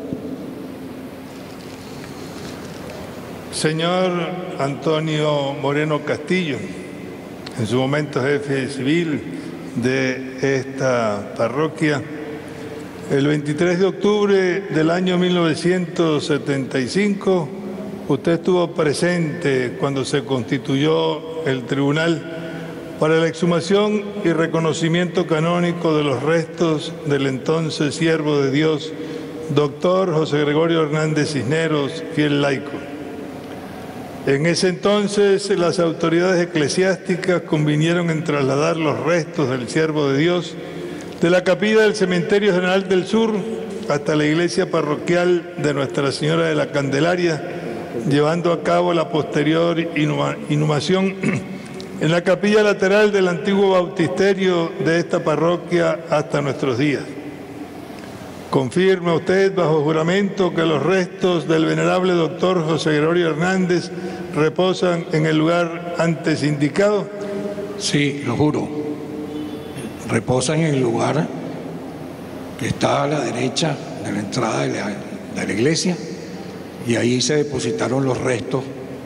Señor Antonio Moreno Castillo, en su momento jefe civil de esta parroquia, el veintitrés de octubre del año mil novecientos setenta y cinco, usted estuvo presente cuando se constituyó el tribunal para la exhumación y reconocimiento canónico de los restos del entonces siervo de Dios, doctor José Gregorio Hernández Cisneros, fiel laico. En ese entonces las autoridades eclesiásticas convinieron en trasladar los restos del siervo de Dios de la capilla del Cementerio General del Sur hasta la iglesia parroquial de Nuestra Señora de la Candelaria, llevando a cabo la posterior inhumación en la capilla lateral del antiguo bautisterio de esta parroquia hasta nuestros días. Confirma usted bajo juramento que los restos del venerable doctor José Gregorio Hernández reposan en el lugar antes indicado. Sí, lo juro. Reposan en el lugar que está a la derecha de la entrada de la, de la iglesia, y ahí se depositaron los restos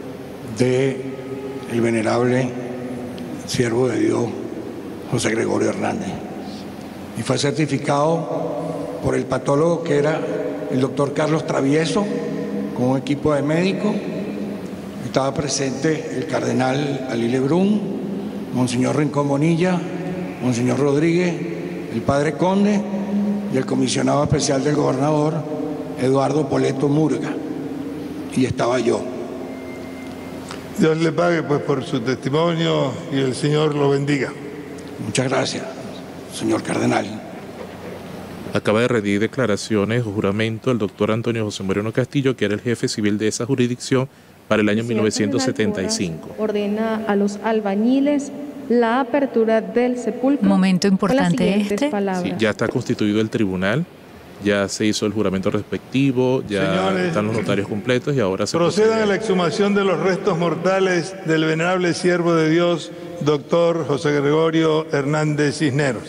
del venerable siervo de Dios José Gregorio Hernández. Y fue certificado por el patólogo que era el doctor Carlos Travieso, con un equipo de médicos. Estaba presente el cardenal Ali Lebrun, Monseñor Rincón Bonilla, Monseñor Rodríguez, el padre Conde y el comisionado especial del gobernador, Eduardo Poleto Murga. Y estaba yo. Dios le pague pues por su testimonio y el Señor lo bendiga. Muchas gracias, señor cardenal. Acaba de rendir declaraciones o juramento el doctor Antonio José Moreno Castillo, que era el jefe civil de esa jurisdicción para el año mil novecientos setenta y cinco. Ordena a los albañiles la apertura del sepulcro. Momento importante este. Sí, ya está constituido el tribunal, ya se hizo el juramento respectivo, ya Señores, están los notarios completos y ahora se procedan a la exhumación de los restos mortales del venerable siervo de Dios, doctor José Gregorio Hernández Cisneros.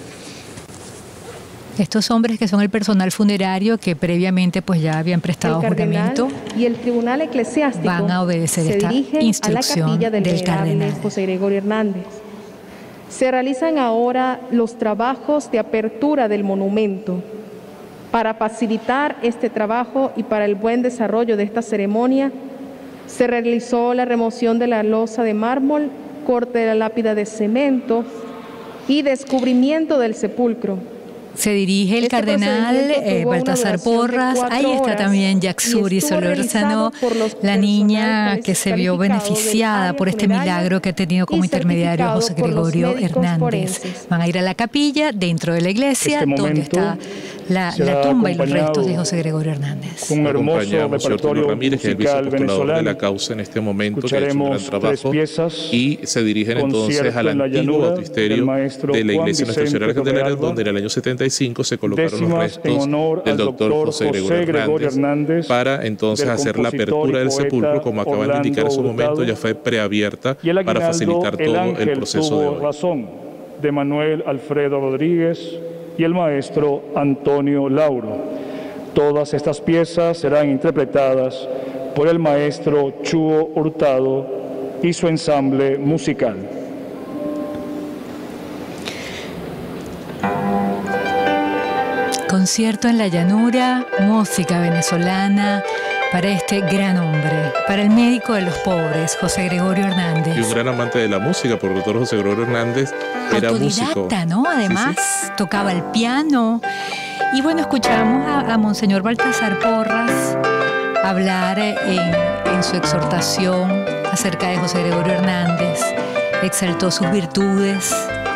Estos hombres que son el personal funerario que previamente pues ya habían prestado juramento y el tribunal eclesiástico van a obedecer esta instrucción a la capilla del, del cardenal José Gregorio Hernández. Se realizan ahora los trabajos de apertura del monumento. Para facilitar este trabajo y para el buen desarrollo de esta ceremonia, se realizó la remoción de la losa de mármol, corte de la lápida de cemento y descubrimiento del sepulcro. Se dirige el este cardenal eh, Baltasar Porras, ahí está también Yaxuri Solórzano, la niña que se vio beneficiada por este milagro que ha tenido como intermediario José Gregorio Hernández. Van a ir a la capilla dentro de la iglesia, este donde está la, la tumba y los restos de José Gregorio Hernández. Un hermoso repertorio Ramírez, que es el vicepostulador de la causa en este momento, que ha hecho un gran trabajo, y se dirigen entonces al antiguo bautisterio de la iglesia Nuestra Señora de la Candelaria, donde en el año setenta y cinco se colocaron los restos del doctor José Gregorio Hernández para entonces hacer la apertura del sepulcro, como acaban de indicar en su momento, ya fue preabierta para facilitar todo el proceso de hoy. Razón de Manuel Alfredo Rodríguez y el maestro Antonio Lauro. Todas estas piezas serán interpretadas por el maestro Chuo Hurtado y su ensamble musical. Concierto en la llanura, música venezolana para este gran hombre, para el médico de los pobres, José Gregorio Hernández. Y un gran amante de la música, porque el doctor José Gregorio Hernández era autodidacta, músico. ¿no? Además, sí, sí. tocaba el piano. Y bueno, escuchamos a, a Monseñor Baltasar Porras hablar en, en su exhortación acerca de José Gregorio Hernández. Exaltó sus virtudes.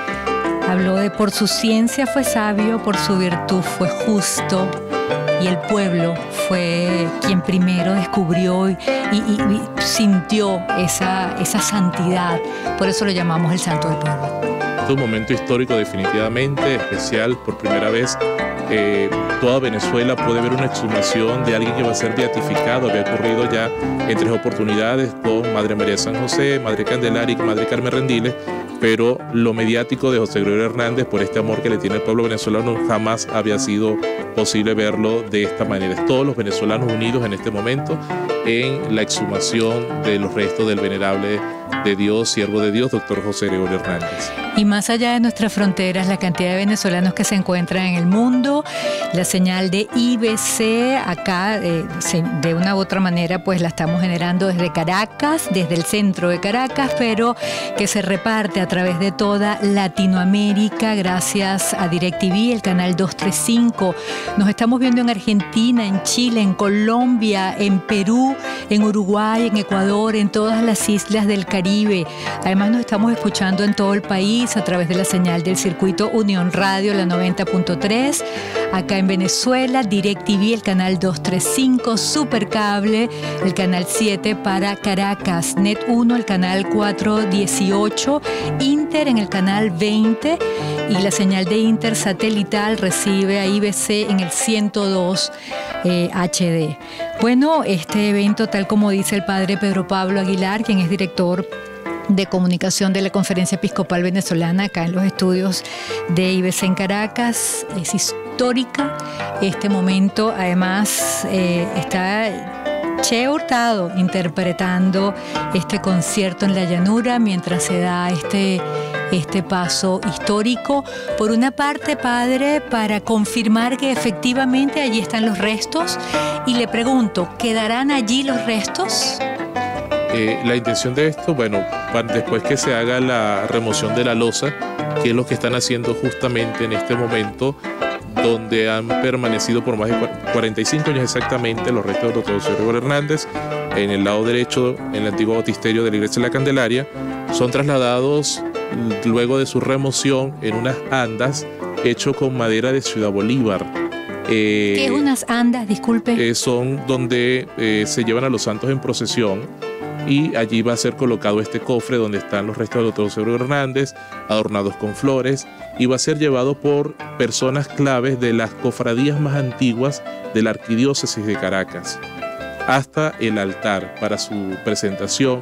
Habló de por su ciencia fue sabio, por su virtud fue justo, y el pueblo fue quien primero descubrió y, y, y sintió esa, esa santidad. Por eso lo llamamos el santo del pueblo. Es un momento histórico definitivamente especial. Por primera vez eh, toda Venezuela puede ver una exhumación de alguien que va a ser beatificado. Había ocurrido ya en tres oportunidades con Madre María de San José, Madre Candelaria y Madre Carmen Rendiles, pero lo mediático de José Gregorio Hernández, por este amor que le tiene el pueblo venezolano, jamás había sido posible verlo de esta manera. Todos los venezolanos unidos en este momento en la exhumación de los restos del venerable de Dios, siervo de Dios, doctor José Gregorio Hernández. Y más allá de nuestras fronteras, la cantidad de venezolanos que se encuentran en el mundo, la señal de I B C acá, eh, se, de una u otra manera, pues la estamos generando desde Caracas, desde el centro de Caracas, pero que se reparte a través de toda Latinoamérica, gracias a DirecTV, el canal doscientos treinta y cinco. Nos estamos viendo en Argentina, en Chile, en Colombia, en Perú, en Uruguay, en Ecuador, en todas las islas del Caribe. Además nos estamos escuchando en todo el país a través de la señal del circuito Unión Radio, la noventa punto tres. Acá en Venezuela, DirecTV, el canal doscientos treinta y cinco, Supercable, el canal siete para Caracas, Net uno, el canal cuatrocientos dieciocho, Inter en el canal veinte, y la señal de Inter satelital recibe a I B C en el ciento dos eh, H D. Bueno, este evento, tal como dice el padre Pedro Pablo Aguilar, quien es director de comunicación de la Conferencia Episcopal Venezolana acá en los estudios de I B C en Caracas, es histórica. Este momento además eh, está Che Hurtado interpretando este concierto en la llanura mientras se da este, este paso histórico. Por una parte, padre, para confirmar que efectivamente allí están los restos, y le pregunto, ¿quedarán allí los restos? Eh, la intención de esto, bueno, después que se haga la remoción de la losa, que es lo que están haciendo justamente en este momento, donde han permanecido por más de cuarenta y cinco años exactamente los restos del doctor José Gregorio Hernández, en el lado derecho, en el antiguo bautisterio de la iglesia de la Candelaria, son trasladados luego de su remoción en unas andas hecho con madera de Ciudad Bolívar. Eh, ¿Qué es unas andas? Disculpe. Eh, son donde eh, se llevan a los santos en procesión, y allí va a ser colocado este cofre donde están los restos del doctor José Gregorio Hernández, adornados con flores, y va a ser llevado por personas claves de las cofradías más antiguas de la arquidiócesis de Caracas hasta el altar para su presentación.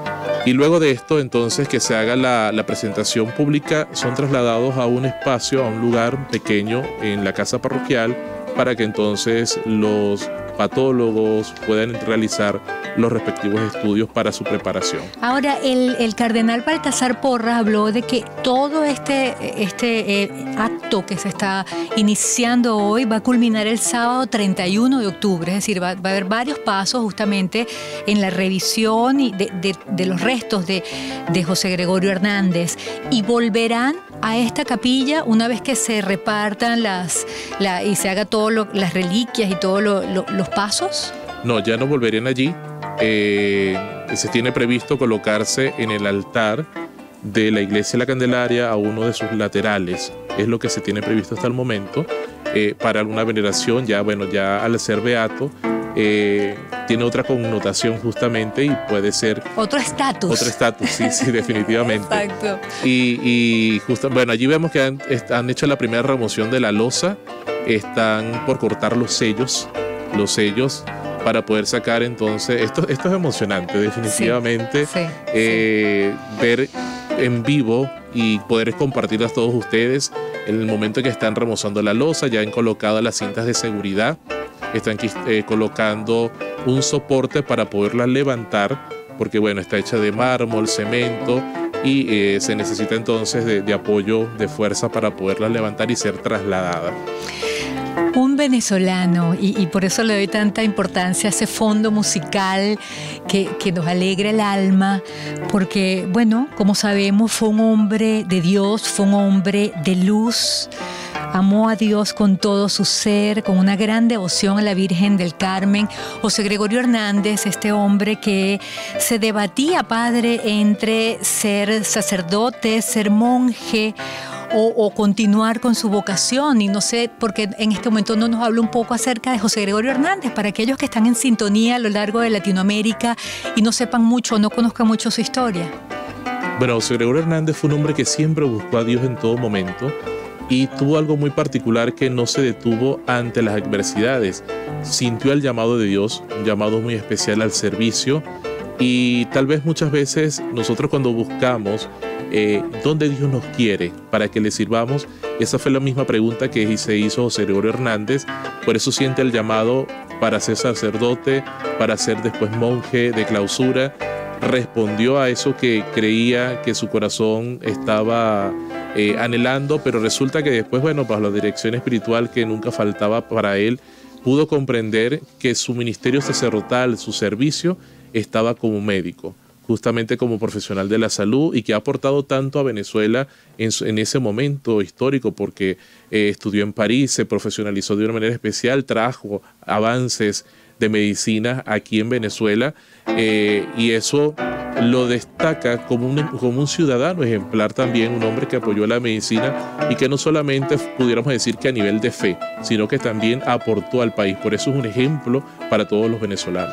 Y luego de esto, entonces, que se haga la, la presentación pública, son trasladados a un espacio, a un lugar pequeño en la casa parroquial, para que entonces los patólogos puedan realizar los respectivos estudios para su preparación. Ahora, el, el cardenal Baltasar Porras habló de que todo este, este eh, acto que se está iniciando hoy va a culminar el sábado treinta y uno de octubre, es decir, va, va a haber varios pasos justamente en la revisión y de, de, de los restos de, de José Gregorio Hernández, y volverán a esta capilla una vez que se repartan las la, y se haga todo lo, las reliquias y todos lo, lo, los pasos? No, ya no volverían allí. Eh, se tiene previsto colocarse en el altar de la iglesia de la Candelaria a uno de sus laterales. Es lo que se tiene previsto hasta el momento eh, para una veneración. Ya, bueno, ya al ser beato eh, tiene otra connotación justamente y puede ser otro estatus. Otro estatus, sí, sí, definitivamente. Exacto. Y, y justo, bueno, allí vemos que han, han hecho la primera remoción de la losa. Están por cortar los sellos, los sellos. Para poder sacar entonces, esto, esto es emocionante definitivamente, sí, sí, eh, sí. Ver en vivo y poder compartir a todos ustedes en el momento en que están remozando la losa. Ya han colocado las cintas de seguridad, están eh, colocando un soporte para poderla levantar, porque bueno, está hecha de mármol, cemento y eh, se necesita entonces de, de apoyo, de fuerza para poderla levantar y ser trasladada. Un venezolano, y, y por eso le doy tanta importancia a ese fondo musical que, que nos alegra el alma, porque, bueno, como sabemos, fue un hombre de Dios, fue un hombre de luz, amó a Dios con todo su ser, con una gran devoción a la Virgen del Carmen. José Gregorio Hernández, este hombre que se debatía, padre, entre ser sacerdote, ser monje, O, o continuar con su vocación, y no sé, porque en este momento no nos habla un poco acerca de José Gregorio Hernández, para aquellos que están en sintonía a lo largo de Latinoamérica y no sepan mucho o no conozcan mucho su historia. Bueno, José Gregorio Hernández fue un hombre que siempre buscó a Dios en todo momento y tuvo algo muy particular, que no se detuvo ante las adversidades. Sintió el llamado de Dios, un llamado muy especial al servicio, y tal vez muchas veces nosotros cuando buscamos Eh, ¿dónde Dios nos quiere para que le sirvamos? Esa fue la misma pregunta que se hizo José Gregorio Hernández. Por eso siente el llamado para ser sacerdote, para ser después monje de clausura. Respondió a eso que creía que su corazón estaba eh, anhelando, pero resulta que después, bueno, bajo la dirección espiritual que nunca faltaba para él, pudo comprender que su ministerio sacerdotal, su servicio, estaba como médico, justamente como profesional de la salud, y que ha aportado tanto a Venezuela en, su, en ese momento histórico, porque eh, estudió en París, se profesionalizó de una manera especial, trajo avances de medicina aquí en Venezuela, eh, y eso lo destaca como un, como un ciudadano ejemplar también, un hombre que apoyó la medicina y que no solamente pudiéramos decir que a nivel de fe, sino que también aportó al país. Por eso es un ejemplo para todos los venezolanos.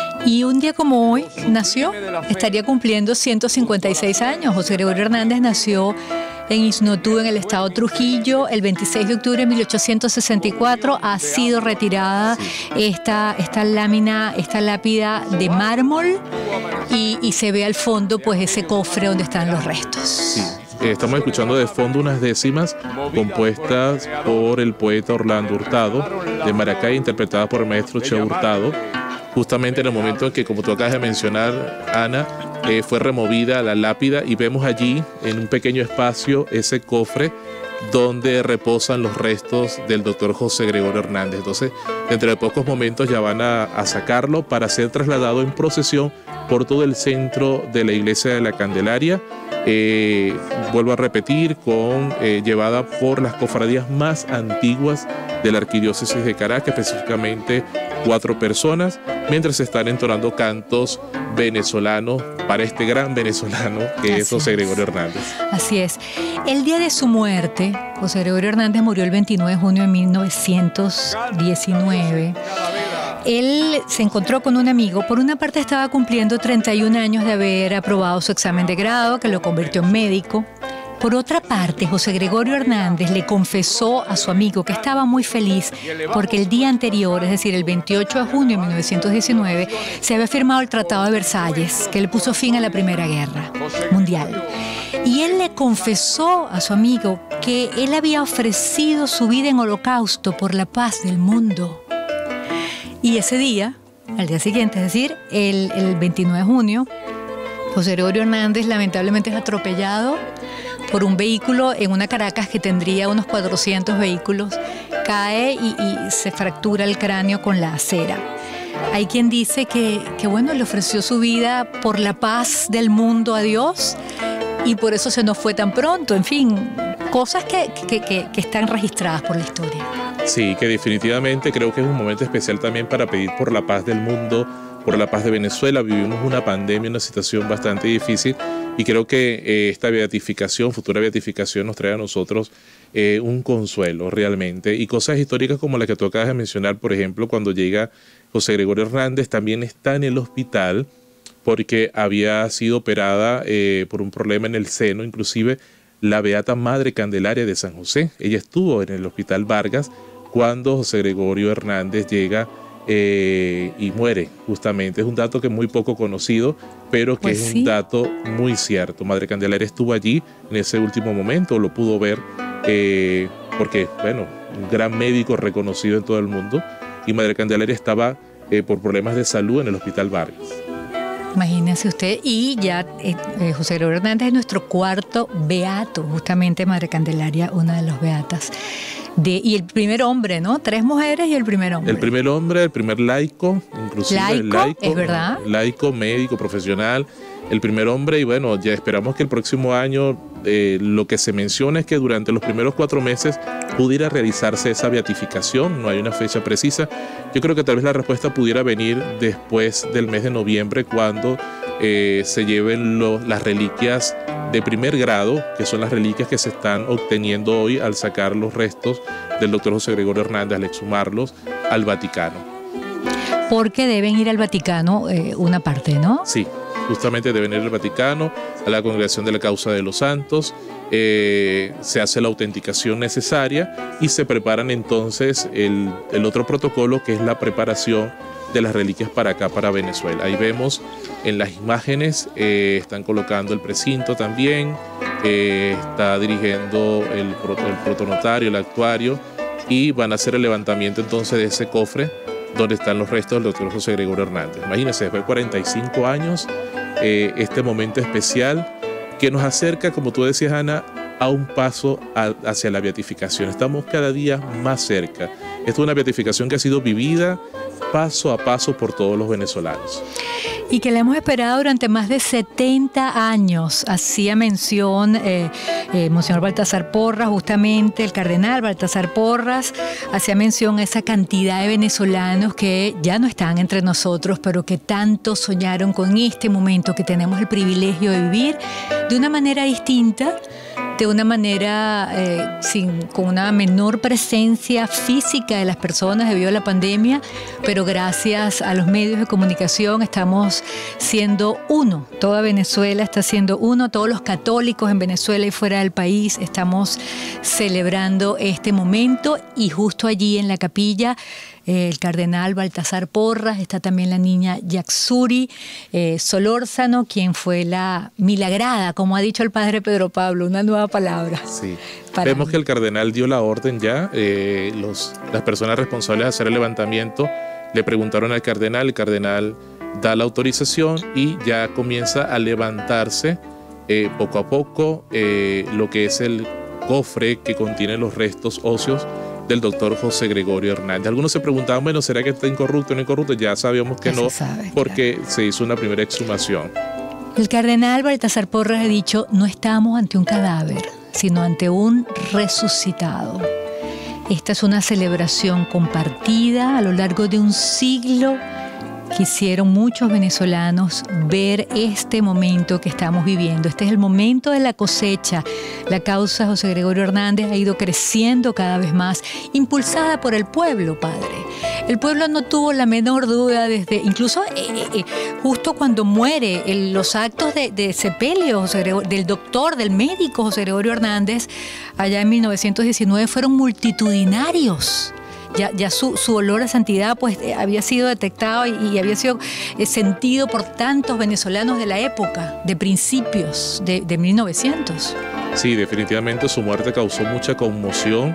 Y un día como hoy nació, estaría cumpliendo ciento cincuenta y seis años. José Gregorio Hernández nació en Isnotú, en el estado Trujillo, el veintiséis de octubre de mil ochocientos sesenta y cuatro. Ha sido retirada esta, esta lámina, esta lápida de mármol, y, y se ve al fondo pues ese cofre donde están los restos. Sí. Estamos escuchando de fondo unas décimas compuestas por el poeta Orlando Hurtado, de Maracay, interpretadas por el maestro Cheo Hurtado, justamente en el momento en que, como tú acabas de mencionar, Ana, eh, fue removida la lápida, y vemos allí en un pequeño espacio ese cofre donde reposan los restos del doctor José Gregorio Hernández. Entonces, dentro de pocos momentos ya van a, a sacarlo para ser trasladado en procesión por todo el centro de la iglesia de la Candelaria. Eh, vuelvo a repetir, con eh, llevada por las cofradías más antiguas de la arquidiócesis de Caracas, específicamente cuatro personas, mientras se están entonando cantos venezolanos para este gran venezolano que Así es José Gregorio Hernández. Así es. El día de su muerte, José Gregorio Hernández murió el veintinueve de junio de mil novecientos diecinueve. Él se encontró con un amigo. Por una parte, estaba cumpliendo treinta y un años de haber aprobado su examen de grado, que lo convirtió en médico. Por otra parte, José Gregorio Hernández le confesó a su amigo que estaba muy feliz porque el día anterior, es decir, el veintiocho de junio de mil novecientos diecinueve, se había firmado el Tratado de Versalles, que le puso fin a la Primera Guerra Mundial. Y él le confesó a su amigo que él había ofrecido su vida en holocausto por la paz del mundo. Y ese día, al día siguiente, es decir, el, el veintinueve de junio, José Gregorio Hernández lamentablemente es atropellado por un vehículo en una Caracas que tendría unos cuatrocientos vehículos, cae y, y se fractura el cráneo con la acera. Hay quien dice que, que, bueno, le ofreció su vida por la paz del mundo a Dios, y por eso se nos fue tan pronto. En fin, cosas que, que, que, que están registradas por la historia. Sí, que definitivamente creo que es un momento especial también para pedir por la paz del mundo, por la paz de Venezuela. Vivimos una pandemia, una situación bastante difícil, y creo que eh, esta beatificación, futura beatificación, nos trae a nosotros eh, un consuelo realmente, y cosas históricas como la que tú acabas de mencionar. Por ejemplo, cuando llega José Gregorio Hernández, también está en el hospital porque había sido operada eh, por un problema en el seno. Inclusive la Beata Madre Candelaria de San José, ella estuvo en el Hospital Vargas cuando José Gregorio Hernández llega Eh, y muere, justamente. Es un dato que es muy poco conocido, pero que pues es sí. un dato muy cierto. Madre Candelaria estuvo allí en ese último momento, lo pudo ver, eh, porque, bueno, un gran médico reconocido en todo el mundo, y Madre Candelaria estaba eh, por problemas de salud en el Hospital Vargas. Imagínense usted, y ya eh, eh, José Gregorio Hernández es nuestro cuarto beato, justamente Madre Candelaria, una de los beatas. De, y el primer hombre, ¿no? Tres mujeres y el primer hombre. El primer hombre, el primer laico, inclusive laico, el laico, es verdad. Laico, médico, profesional, el primer hombre. Y bueno, ya esperamos que el próximo año eh, lo que se menciona es que durante los primeros cuatro meses pudiera realizarse esa beatificación. No hay una fecha precisa. Yo creo que tal vez la respuesta pudiera venir después del mes de noviembre, cuando eh, se lleven lo, las reliquias de primer grado, que son las reliquias que se están obteniendo hoy al sacar los restos del doctor José Gregorio Hernández, al exhumarlos al Vaticano. Porque deben ir al Vaticano eh, una parte, ¿no? Sí, justamente deben ir al Vaticano, a la Congregación de la Causa de los Santos. Eh, se hace la autenticación necesaria y se preparan entonces el, el otro protocolo, que es la preparación de las reliquias para acá, para Venezuela. Ahí vemos en las imágenes, eh, están colocando el precinto también, eh, está dirigiendo el, el protonotario, el actuario, y van a hacer el levantamiento entonces de ese cofre donde están los restos del doctor José Gregorio Hernández. Imagínense, después de cuarenta y cinco años, eh, este momento especial que nos acerca, como tú decías, Ana, a un paso a, hacia la beatificación. Estamos cada día más cerca. Esta es una beatificación que ha sido vivida paso a paso por todos los venezolanos. Y que la hemos esperado durante más de setenta años. Hacía mención eh, eh, Monseñor Baltasar Porras, justamente el cardenal Baltasar Porras, hacía mención a esa cantidad de venezolanos que ya no están entre nosotros, pero que tanto soñaron con este momento que tenemos el privilegio de vivir de una manera distinta, de una manera eh, sin, con una menor presencia física de las personas debido a la pandemia, pero gracias a los medios de comunicación estamos siendo uno. Toda Venezuela está siendo uno, todos los católicos en Venezuela y fuera del país estamos celebrando este momento, y justo allí en la capilla el cardenal Baltasar Porras, está también la niña Yaxuri eh, Solórzano, quien fue la milagrada, como ha dicho el padre Pedro Pablo, una nueva palabra. Sí. Vemos mí. que el cardenal dio la orden ya, eh, los, las personas responsables de hacer el levantamiento le preguntaron al cardenal, el cardenal da la autorización y ya comienza a levantarse eh, poco a poco eh, lo que es el cofre que contiene los restos óseos del doctor José Gregorio Hernández. Algunos se preguntaban, bueno, ¿será que está incorrupto o no incorrupto? Ya sabíamos que ya no, se sabe, porque claro, se hizo una primera exhumación. El cardenal Baltasar Porras ha dicho, no estamos ante un cadáver, sino ante un resucitado. Esta es una celebración compartida a lo largo de un siglo. Quisieron muchos venezolanos ver este momento que estamos viviendo. Este es el momento de la cosecha. La causa José Gregorio Hernández ha ido creciendo cada vez más, impulsada por el pueblo, padre. El pueblo no tuvo la menor duda desde, incluso eh, eh, justo cuando muere, el, los actos de, de sepelio José Gregorio, del doctor, del médico José Gregorio Hernández, allá en mil novecientos diecinueve, fueron multitudinarios. Ya, ya su, su olor a santidad pues eh, había sido detectado y, y había sido eh, sentido por tantos venezolanos de la época, de principios de, de mil novecientos. Sí, definitivamente su muerte causó mucha conmoción,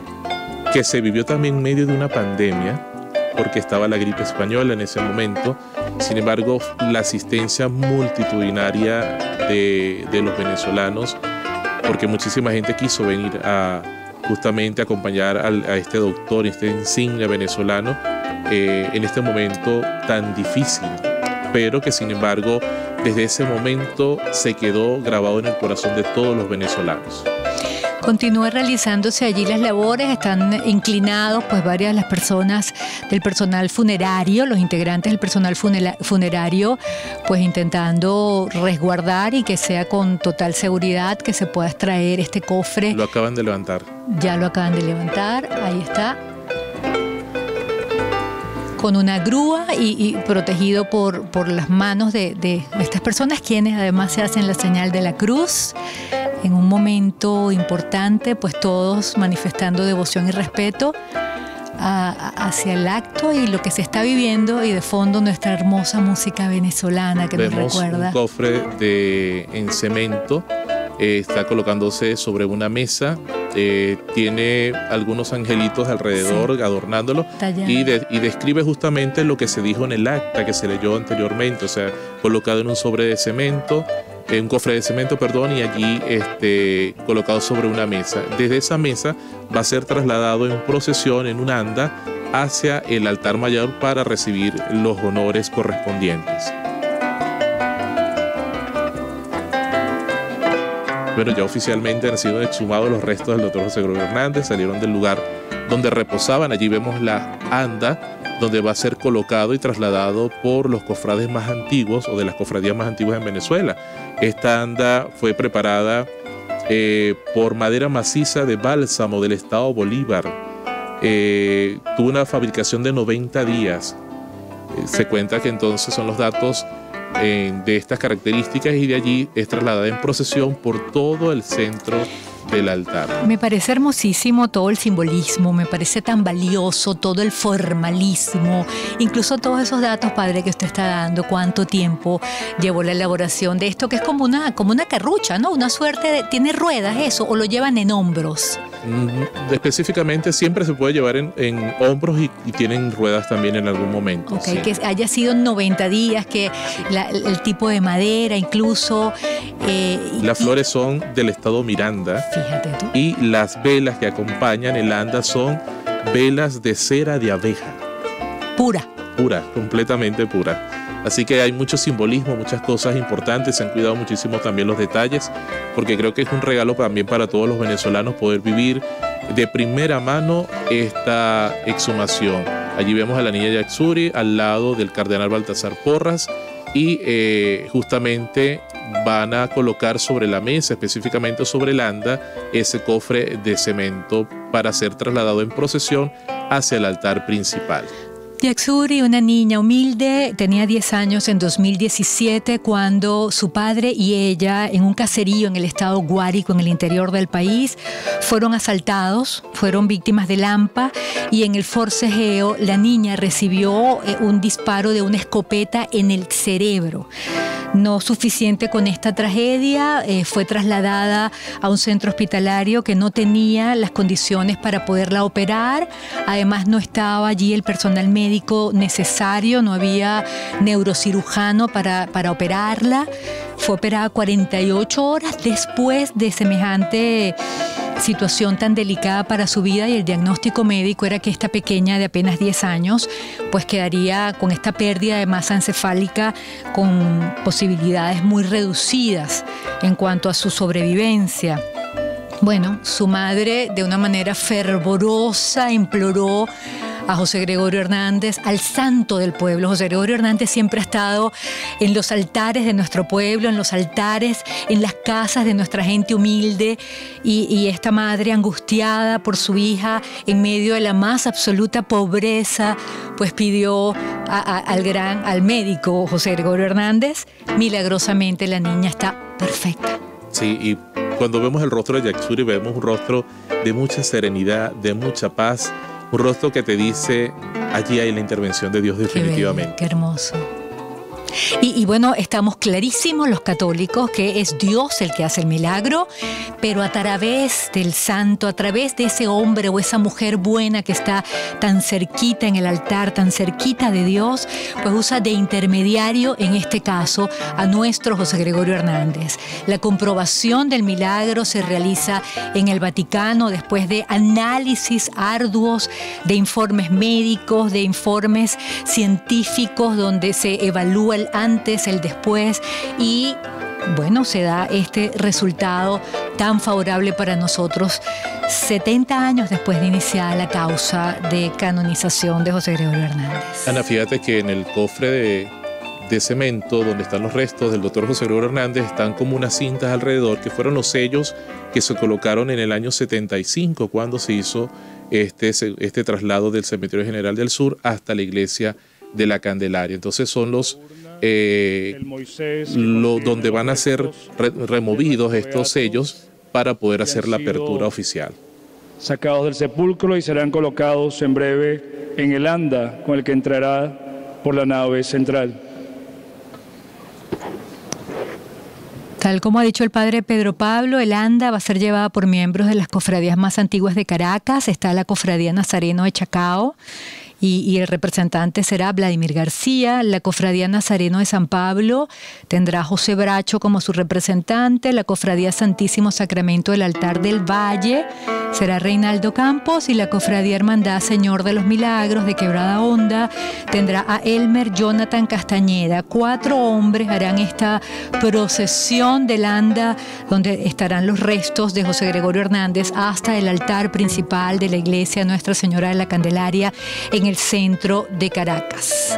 que se vivió también en medio de una pandemia, porque estaba la gripe española en ese momento. Sin embargo, la asistencia multitudinaria de, de los venezolanos, porque muchísima gente quiso venir a justamente acompañar al, a este doctor, este insigne venezolano, eh, en este momento tan difícil, pero que sin embargo desde ese momento se quedó grabado en el corazón de todos los venezolanos. Continúa realizándose allí las labores, están inclinados pues varias de las personas del personal funerario, los integrantes del personal funerario, pues intentando resguardar y que sea con total seguridad que se pueda extraer este cofre. Lo acaban de levantar. Ya lo acaban de levantar, ahí está. Con una grúa y, y protegido por, por las manos de, de estas personas, quienes además se hacen la señal de la cruz. En un momento importante, pues todos manifestando devoción y respeto a, a, hacia el acto y lo que se está viviendo, y de fondo nuestra hermosa música venezolana que Vemos nos recuerda. Un cofre de, en cemento, eh, está colocándose sobre una mesa, eh, tiene algunos angelitos alrededor, sí, adornándolo, y, de, y describe justamente lo que se dijo en el acta que se leyó anteriormente, o sea, colocado en un sobre de cemento, un cofre de cemento, perdón, y allí este, colocado sobre una mesa. Desde esa mesa va a ser trasladado en procesión, en una anda, hacia el altar mayor para recibir los honores correspondientes. Bueno, ya oficialmente han sido exhumados los restos del doctor José Gregorio Hernández, salieron del lugar donde reposaban. Allí vemos la anda donde va a ser colocado y trasladado por los cofrades más antiguos o de las cofradías más antiguas en Venezuela. Esta anda fue preparada eh, por madera maciza de bálsamo del estado Bolívar. Eh, tuvo una fabricación de noventa días. Eh, se cuenta que entonces son los datos eh, de estas características, y de allí es trasladada en procesión por todo el centro del altar. Me parece hermosísimo todo el simbolismo, me parece tan valioso todo el formalismo, incluso todos esos datos, padre, que usted está dando, cuánto tiempo llevó la elaboración de esto, que es como una, como una carrucha, ¿no? Una suerte de, ¿tiene ruedas eso o lo llevan en hombros? Mm, específicamente siempre se puede llevar en, en hombros y, y tienen ruedas también en algún momento. Ok, sí. Que haya sido noventa días, que la, el tipo de madera incluso. Eh, Las y, flores son del estado Miranda. Fíjate tú. Y las velas que acompañan el anda son velas de cera de abeja. Pura. Pura, completamente pura. Así que hay mucho simbolismo, muchas cosas importantes, se han cuidado muchísimo también los detalles, porque creo que es un regalo también para todos los venezolanos poder vivir de primera mano esta exhumación. Allí vemos a la niña Yaxuri al lado del cardenal Baltasar Porras, y eh, justamente van a colocar sobre la mesa, específicamente sobre el anda, ese cofre de cemento para ser trasladado en procesión hacia el altar principal. Yaxuri, una niña humilde, tenía diez años en dos mil diecisiete cuando su padre y ella, en un caserío en el estado Guárico, en el interior del país, fueron asaltados, fueron víctimas de Lampa, y en el forcejeo la niña recibió un disparo de una escopeta en el cerebro. No suficiente con esta tragedia, eh, fue trasladada a un centro hospitalario que no tenía las condiciones para poderla operar. Además, no estaba allí el personal médico necesario, no había neurocirujano para, para operarla. Fue operada cuarenta y ocho horas después de semejante situación tan delicada para su vida, y el diagnóstico médico era que esta pequeña de apenas diez años pues quedaría con esta pérdida de masa encefálica con posibilidades muy reducidas en cuanto a su sobrevivencia. Bueno, su madre de una manera fervorosa imploró a José Gregorio Hernández, al santo del pueblo. José Gregorio Hernández siempre ha estado en los altares de nuestro pueblo, en los altares, en las casas de nuestra gente humilde, y, y esta madre angustiada por su hija en medio de la más absoluta pobreza, pues pidió a, a, al gran, al médico José Gregorio Hernández. Milagrosamente la niña está perfecta. Sí, y cuando vemos el rostro de Yaxuri vemos un rostro de mucha serenidad, de mucha paz, un rostro que te dice, allí hay la intervención de Dios definitivamente. Qué bello, qué hermoso. Y, y bueno, estamos clarísimos los católicos que es Dios el que hace el milagro, pero a través del santo, a través de ese hombre o esa mujer buena que está tan cerquita en el altar, tan cerquita de Dios, pues usa de intermediario, en este caso, a nuestro José Gregorio Hernández. La comprobación del milagro se realiza en el Vaticano después de análisis arduos de informes médicos, de informes científicos donde se evalúa el antes, el después, y bueno, se da este resultado tan favorable para nosotros setenta años después de iniciar la causa de canonización de José Gregorio Hernández. Ana, fíjate que en el cofre de, de cemento donde están los restos del doctor José Gregorio Hernández están como unas cintas alrededor que fueron los sellos que se colocaron en el año setenta y cinco cuando se hizo este, este traslado del Cementerio General del Sur hasta la iglesia de la Candelaria. Entonces son los eh, lo, donde van a ser re, removidos estos sellos para poder hacer la apertura oficial. Sacados del sepulcro y serán colocados en breve en el anda con el que entrará por la nave central. Tal como ha dicho el padre Pedro Pablo, el anda va a ser llevada por miembros de las cofradías más antiguas de Caracas. Está la Cofradía Nazareno de Chacao, y, y el representante será Vladimir García. La Cofradía Nazareno de San Pablo tendrá a José Bracho como su representante. La Cofradía Santísimo Sacramento del Altar del Valle será Reinaldo Campos, y la Cofradía Hermandad Señor de los Milagros de Quebrada Honda tendrá a Elmer Jonathan Castañeda. Cuatro hombres harán esta procesión del anda, donde estarán los restos de José Gregorio Hernández, hasta el altar principal de la iglesia Nuestra Señora de la Candelaria en el centro de Caracas.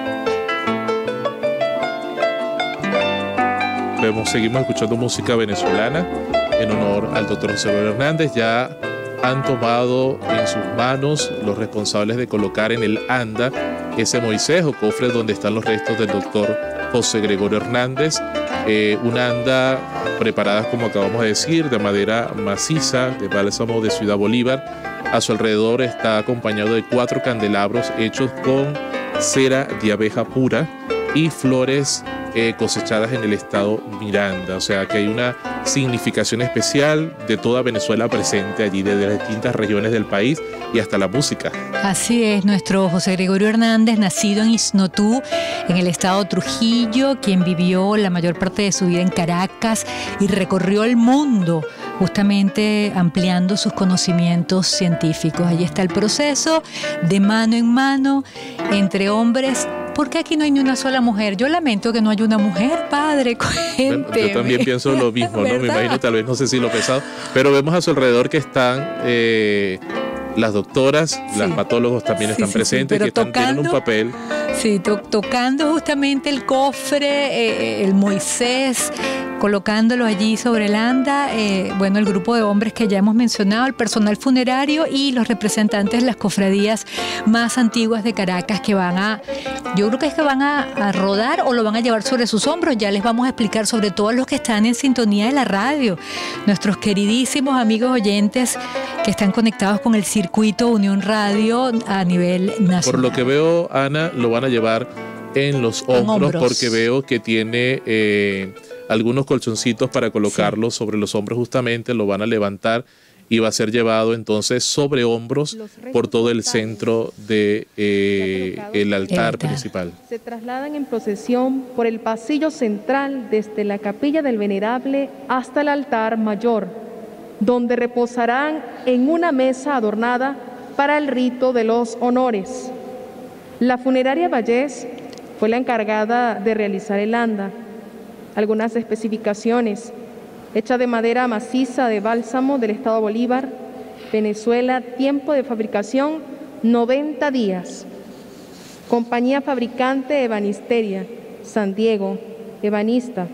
Vemos, seguimos escuchando música venezolana en honor al doctor José Gregorio Hernández. Ya han tomado en sus manos los responsables de colocar en el anda ese Moisés o cofre donde están los restos del doctor José Gregorio Hernández. Eh, una anda preparada, como acabamos de decir, de madera maciza, de bálsamo de Ciudad Bolívar. A su alrededor está acompañado de cuatro candelabros hechos con cera de abeja pura y flores eh, cosechadas en el estado Miranda. O sea que hay una significación especial de toda Venezuela presente allí, desde las distintas regiones del país y hasta la música. Así es, nuestro José Gregorio Hernández, nacido en Isnotú, en el estado Trujillo, quien vivió la mayor parte de su vida en Caracas y recorrió el mundo justamente ampliando sus conocimientos científicos. Allí está el proceso de mano en mano entre hombres. ¿Por qué aquí no hay ni una sola mujer? Yo lamento que no haya una mujer, padre, cuénteme. Bueno, yo también pienso lo mismo, ¿no? Me imagino, tal vez, no sé si lo pesado, pero vemos a su alrededor que están eh, las doctoras, sí. Las patólogos también sí, están sí, presentes, sí, que están, tocando, tienen un papel. Sí, to tocando justamente el cofre, eh, el Moisés, colocándolo allí sobre el anda, eh, bueno, el grupo de hombres que ya hemos mencionado, el personal funerario y los representantes de las cofradías más antiguas de Caracas que van a, yo creo que es que van a, a rodar o lo van a llevar sobre sus hombros. Ya les vamos a explicar, sobre todo los que están en sintonía de la radio, nuestros queridísimos amigos oyentes que están conectados con el circuito Unión Radio a nivel nacional. Por lo que veo, Ana, lo van a llevar en los hombros, en hombros. Porque veo que tiene eh, algunos colchoncitos para colocarlos sí. sobre los hombros, justamente lo van a levantar y va a ser llevado entonces sobre hombros por todo el centro del de, eh, el altar principal. Se trasladan en procesión por el pasillo central desde la capilla del Venerable hasta el altar mayor, donde reposarán en una mesa adornada para el rito de los honores. La funeraria Vallés fue la encargada de realizar el anda. Algunas especificaciones: hecha de madera maciza de bálsamo del estado Bolívar, Venezuela, tiempo de fabricación noventa días. Compañía fabricante Ebanisteria, San Diego, ebanista.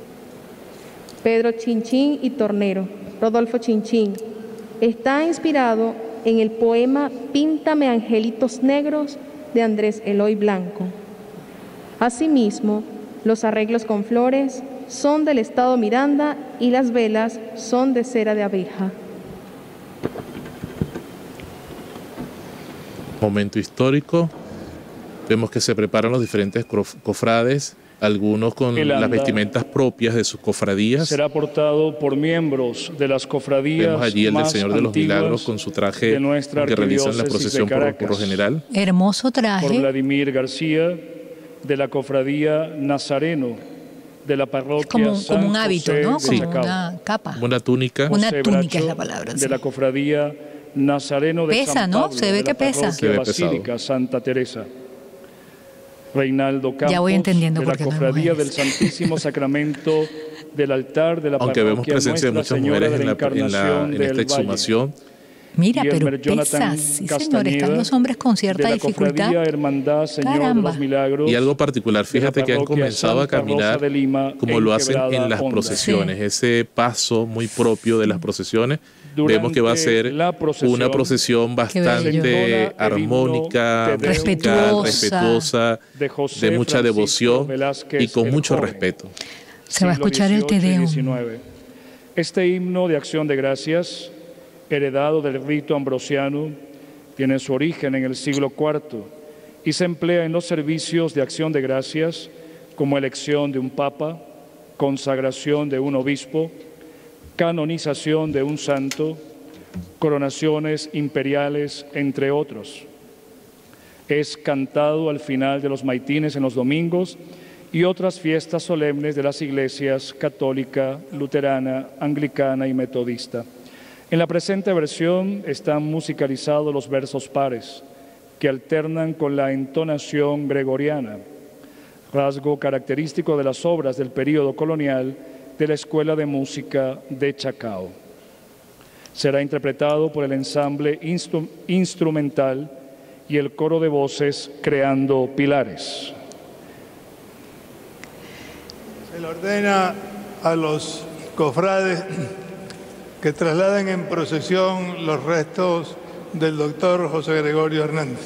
Pedro Chinchín y Tornero, Rodolfo Chinchín. Está inspirado en el poema Píntame angelitos negros de Andrés Eloy Blanco. Asimismo, los arreglos con flores son del estado Miranda y las velas son de cera de abeja. Momento histórico. Vemos que se preparan los diferentes cofrades, algunos con las vestimentas propias de sus cofradías. Será portado por miembros de las cofradías. Vemos allí el del Señor de los Milagros con su traje que realizan la procesión por, por lo general. Hermoso traje. Por Vladimir García, de la cofradía Nazareno, de la parroquia como, San como un hábito, José ¿no? Como de una capa. Como una túnica. Una José túnica Bracho, es la palabra. De sí. la cofradía Nazareno de pesa, San ¿no? Pablo, Se ve de que la pesa. parroquia Basílica Santa Teresa. Reinaldo Campos, ya voy entendiendo de la por qué no Cofradía del Santísimo Sacramento del altar de la Aunque vemos presencia de muchas mujeres en, la, en, la, en esta exhumación. Mira, pero pesas, sí señor, están los hombres con cierta dificultad. Caramba. Y algo particular, fíjate que han comenzado a caminar como lo hacen en las procesiones, sí. Ese paso muy propio de las procesiones. Durante Vemos que va a ser procesión, una procesión bastante armónica, respetuosa, respetuosa de, José, de mucha Francisco devoción Velázquez, y con mucho joven. respeto. Se va a escuchar el Te Deum. Este himno de acción de gracias, heredado del rito ambrosiano, tiene su origen en el siglo cuarto y se emplea en los servicios de acción de gracias como elección de un papa, consagración de un obispo, canonización de un santo, coronaciones imperiales, entre otros. Es cantado al final de los maitines en los domingos y otras fiestas solemnes de las iglesias católica, luterana, anglicana y metodista. En la presente versión están musicalizados los versos pares, que alternan con la entonación gregoriana, rasgo característico de las obras del período colonial de la Escuela de Música de Chacao. Será interpretado por el ensamble instru- instrumental y el coro de voces Creando Pilares. Se le ordena a los cofrades que trasladen en procesión los restos del doctor José Gregorio Hernández.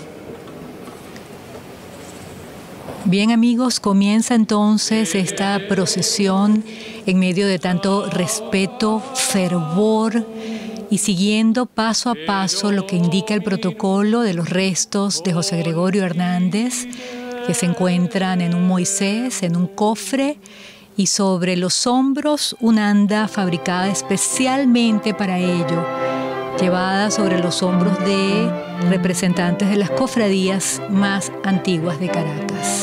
Bien, amigos, comienza entonces esta procesión en medio de tanto respeto, fervor y siguiendo paso a paso lo que indica el protocolo de los restos de José Gregorio Hernández, que se encuentran en un Moisés, en un cofre, y sobre los hombros una anda fabricada especialmente para ello, llevada sobre los hombros de representantes de las cofradías más antiguas de Caracas.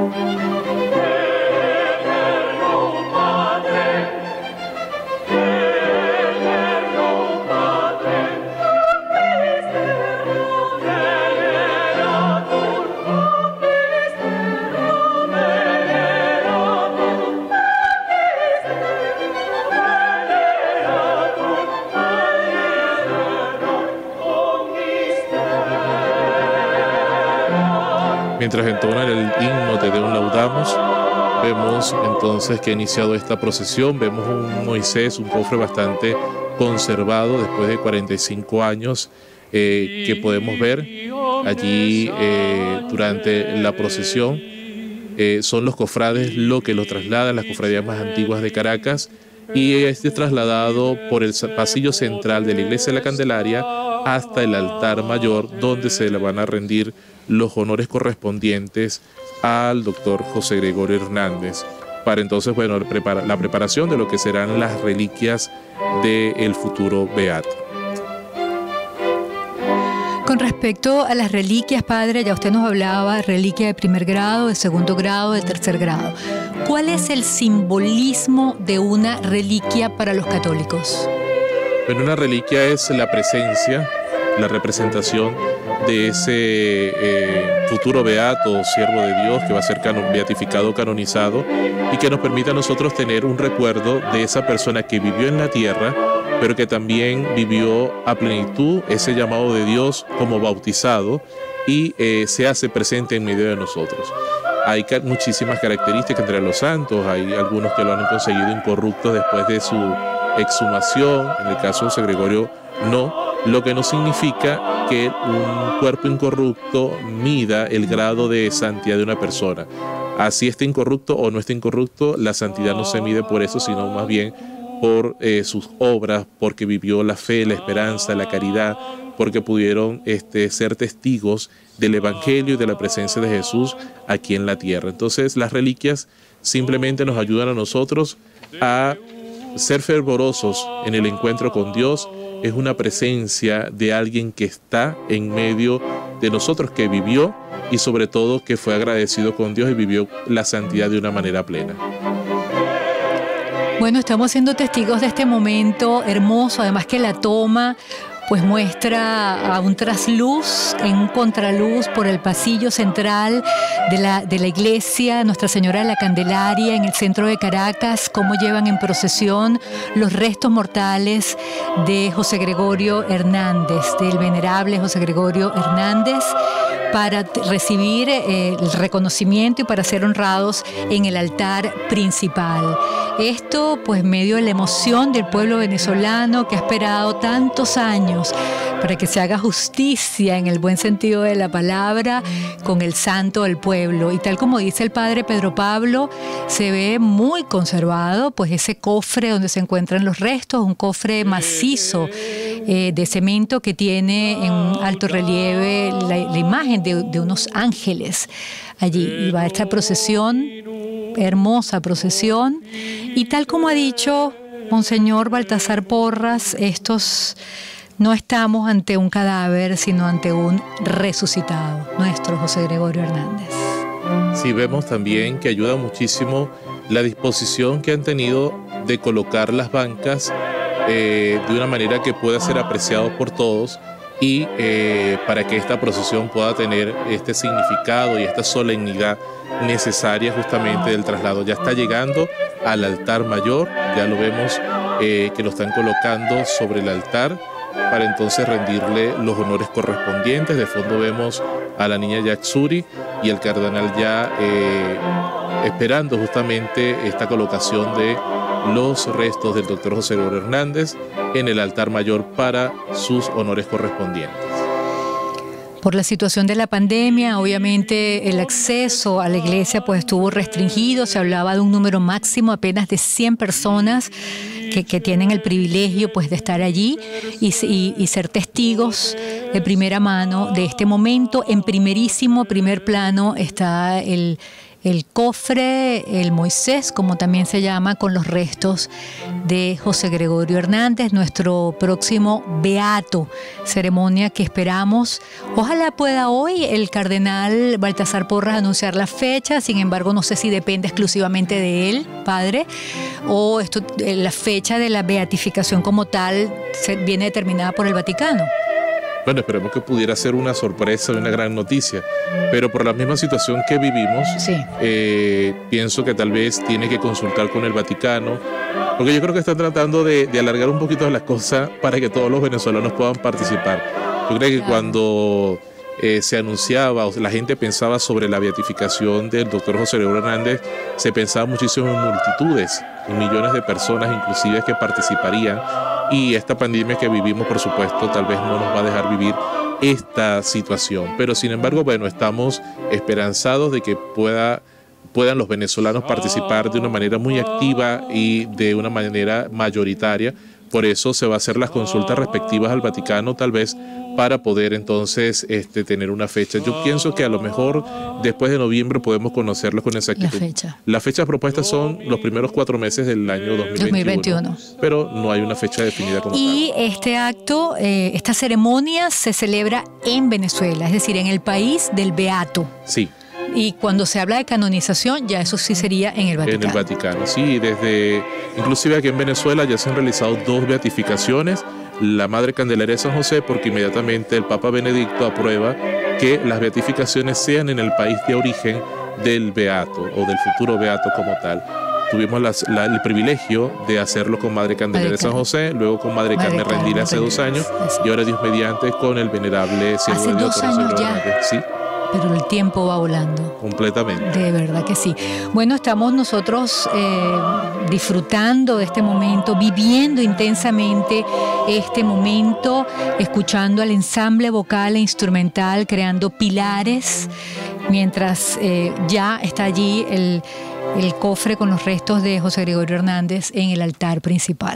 Mientras entonan el himno Te Deum Laudamus, vemos entonces que ha iniciado esta procesión. Vemos un Moisés, un cofre bastante conservado después de cuarenta y cinco años, eh, que podemos ver allí eh, durante la procesión. Eh, son los cofrades lo que lo trasladan, las cofradías más antiguas de Caracas, y este es trasladado por el pasillo central de la Iglesia de la Candelaria hasta el altar mayor, donde se le van a rendir los honores correspondientes al doctor José Gregorio Hernández, para entonces, bueno, la preparación de lo que serán las reliquias del futuro beato. Con respecto a las reliquias, padre, ya usted nos hablaba, reliquia de primer grado, de segundo grado, de tercer grado. ¿Cuál es el simbolismo de una reliquia para los católicos? Bueno, una reliquia es la presencia, la representación de ese eh, futuro beato o siervo de Dios que va a ser canon, beatificado, canonizado, y que nos permite a nosotros tener un recuerdo de esa persona que vivió en la tierra, pero que también vivió a plenitud ese llamado de Dios como bautizado y eh, se hace presente en medio de nosotros. Hay ca- muchísimas características entre los santos, hay algunos que lo han conseguido incorruptos después de su exhumación, en el caso de José Gregorio no, lo que no significa que un cuerpo incorrupto mida el grado de santidad de una persona. Así esté incorrupto o no esté incorrupto, la santidad no se mide por eso, sino más bien por eh, sus obras, porque vivió la fe, la esperanza, la caridad, porque pudieron este, ser testigos del Evangelio y de la presencia de Jesús aquí en la tierra. Entonces, las reliquias simplemente nos ayudan a nosotros a ser fervorosos en el encuentro con Dios. Es una presencia de alguien que está en medio de nosotros, que vivió y sobre todo que fue agradecido con Dios y vivió la santidad de una manera plena. Bueno, estamos siendo testigos de este momento hermoso, además que la toma pues muestra a un trasluz, en un contraluz por el pasillo central de la, de la iglesia Nuestra Señora de la Candelaria en el centro de Caracas, cómo llevan en procesión los restos mortales de José Gregorio Hernández, del venerable José Gregorio Hernández, para recibir eh, el reconocimiento y para ser honrados en el altar principal. Esto, pues, medio de la emoción del pueblo venezolano que ha esperado tantos años para que se haga justicia, en el buen sentido de la palabra, con el santo del pueblo. Y tal como dice el padre Pedro Pablo, se ve muy conservado, pues, ese cofre donde se encuentran los restos, un cofre macizo eh, de cemento que tiene en alto relieve la, la imagen de, de unos ángeles allí. Y va a esta procesión, hermosa procesión, y tal como ha dicho Monseñor Baltasar Porras, estos no estamos ante un cadáver, sino ante un resucitado, nuestro José Gregorio Hernández. Sí, vemos también que ayuda muchísimo la disposición que han tenido de colocar las bancas eh, de una manera que pueda ser apreciado por todos, y eh, para que esta procesión pueda tener este significado y esta solemnidad necesaria justamente del traslado. Ya está llegando al altar mayor, ya lo vemos eh, que lo están colocando sobre el altar para entonces rendirle los honores correspondientes. De fondo vemos a la niña Yatsuri y el cardenal ya eh, esperando justamente esta colocación de los restos del doctor José Gregorio Hernández en el altar mayor para sus honores correspondientes. Por la situación de la pandemia, obviamente el acceso a la iglesia pues estuvo restringido, se hablaba de un número máximo apenas de cien personas que, que tienen el privilegio pues de estar allí y, y, y ser testigos de primera mano de este momento. En primerísimo, primer plano está el El cofre, el Moisés, como también se llama, con los restos de José Gregorio Hernández, nuestro próximo beato, ceremonia que esperamos. Ojalá pueda hoy el cardenal Baltasar Porras anunciar la fecha, sin embargo no sé si depende exclusivamente de él, padre, o esto, la fecha de la beatificación como tal se, viene determinada por el Vaticano. Bueno, esperemos que pudiera ser una sorpresa, una gran noticia, pero por la misma situación que vivimos, sí. eh, pienso que tal vez tiene que consultar con el Vaticano, porque yo creo que están tratando de, de alargar un poquito las cosas para que todos los venezolanos puedan participar. Yo creo que claro. cuando eh, se anunciaba o la gente pensaba sobre la beatificación del doctor José Gregorio Hernández, se pensaba muchísimo en multitudes, en millones de personas inclusive que participarían. Y esta pandemia que vivimos, por supuesto, tal vez no nos va a dejar vivir esta situación. Pero sin embargo, bueno, estamos esperanzados de que pueda, puedan los venezolanos participar de una manera muy activa y de una manera mayoritaria. Por eso se va a hacer las consultas respectivas al Vaticano, tal vez, para poder entonces este, tener una fecha. Yo pienso que a lo mejor después de noviembre podemos conocerlo con exactitud. La fecha. Las fechas propuestas son los primeros cuatro meses del año dos mil veintiuno, pero no hay una fecha definida como tal. Y este acto, eh, esta ceremonia se celebra en Venezuela, es decir, en el país del Beato. Sí. Y cuando se habla de canonización, ya eso sí sería en el Vaticano. En el Vaticano, sí. Desde, inclusive aquí en Venezuela ya se han realizado dos beatificaciones. La Madre Candelaria de San José, porque inmediatamente el Papa Benedicto aprueba que las beatificaciones sean en el país de origen del beato o del futuro beato como tal. Tuvimos las, la, el privilegio de hacerlo con Madre Candelaria de San José, luego con Madre, Madre Carmen Rendira hace dos años y ahora Dios mediante con el venerable siervo de Dios. Hace dos años ya. Sí. Pero el tiempo va volando. Completamente. De verdad que sí. Bueno, estamos nosotros eh, disfrutando de este momento, viviendo intensamente este momento, escuchando al ensamble vocal e instrumental, creando pilares, mientras eh, ya está allí el, el cofre con los restos de José Gregorio Hernández en el altar principal.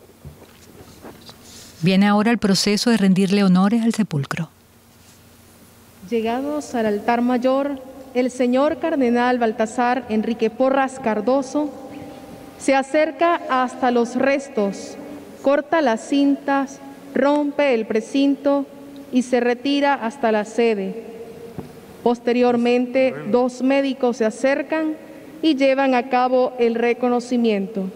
Viene ahora el proceso de rendirle honores al sepulcro. Llegados al altar mayor, el señor cardenal Baltasar Enrique Porras Cardoso se acerca hasta los restos, corta las cintas, rompe el precinto y se retira hasta la sede. Posteriormente, dos médicos se acercan y llevan a cabo el reconocimiento.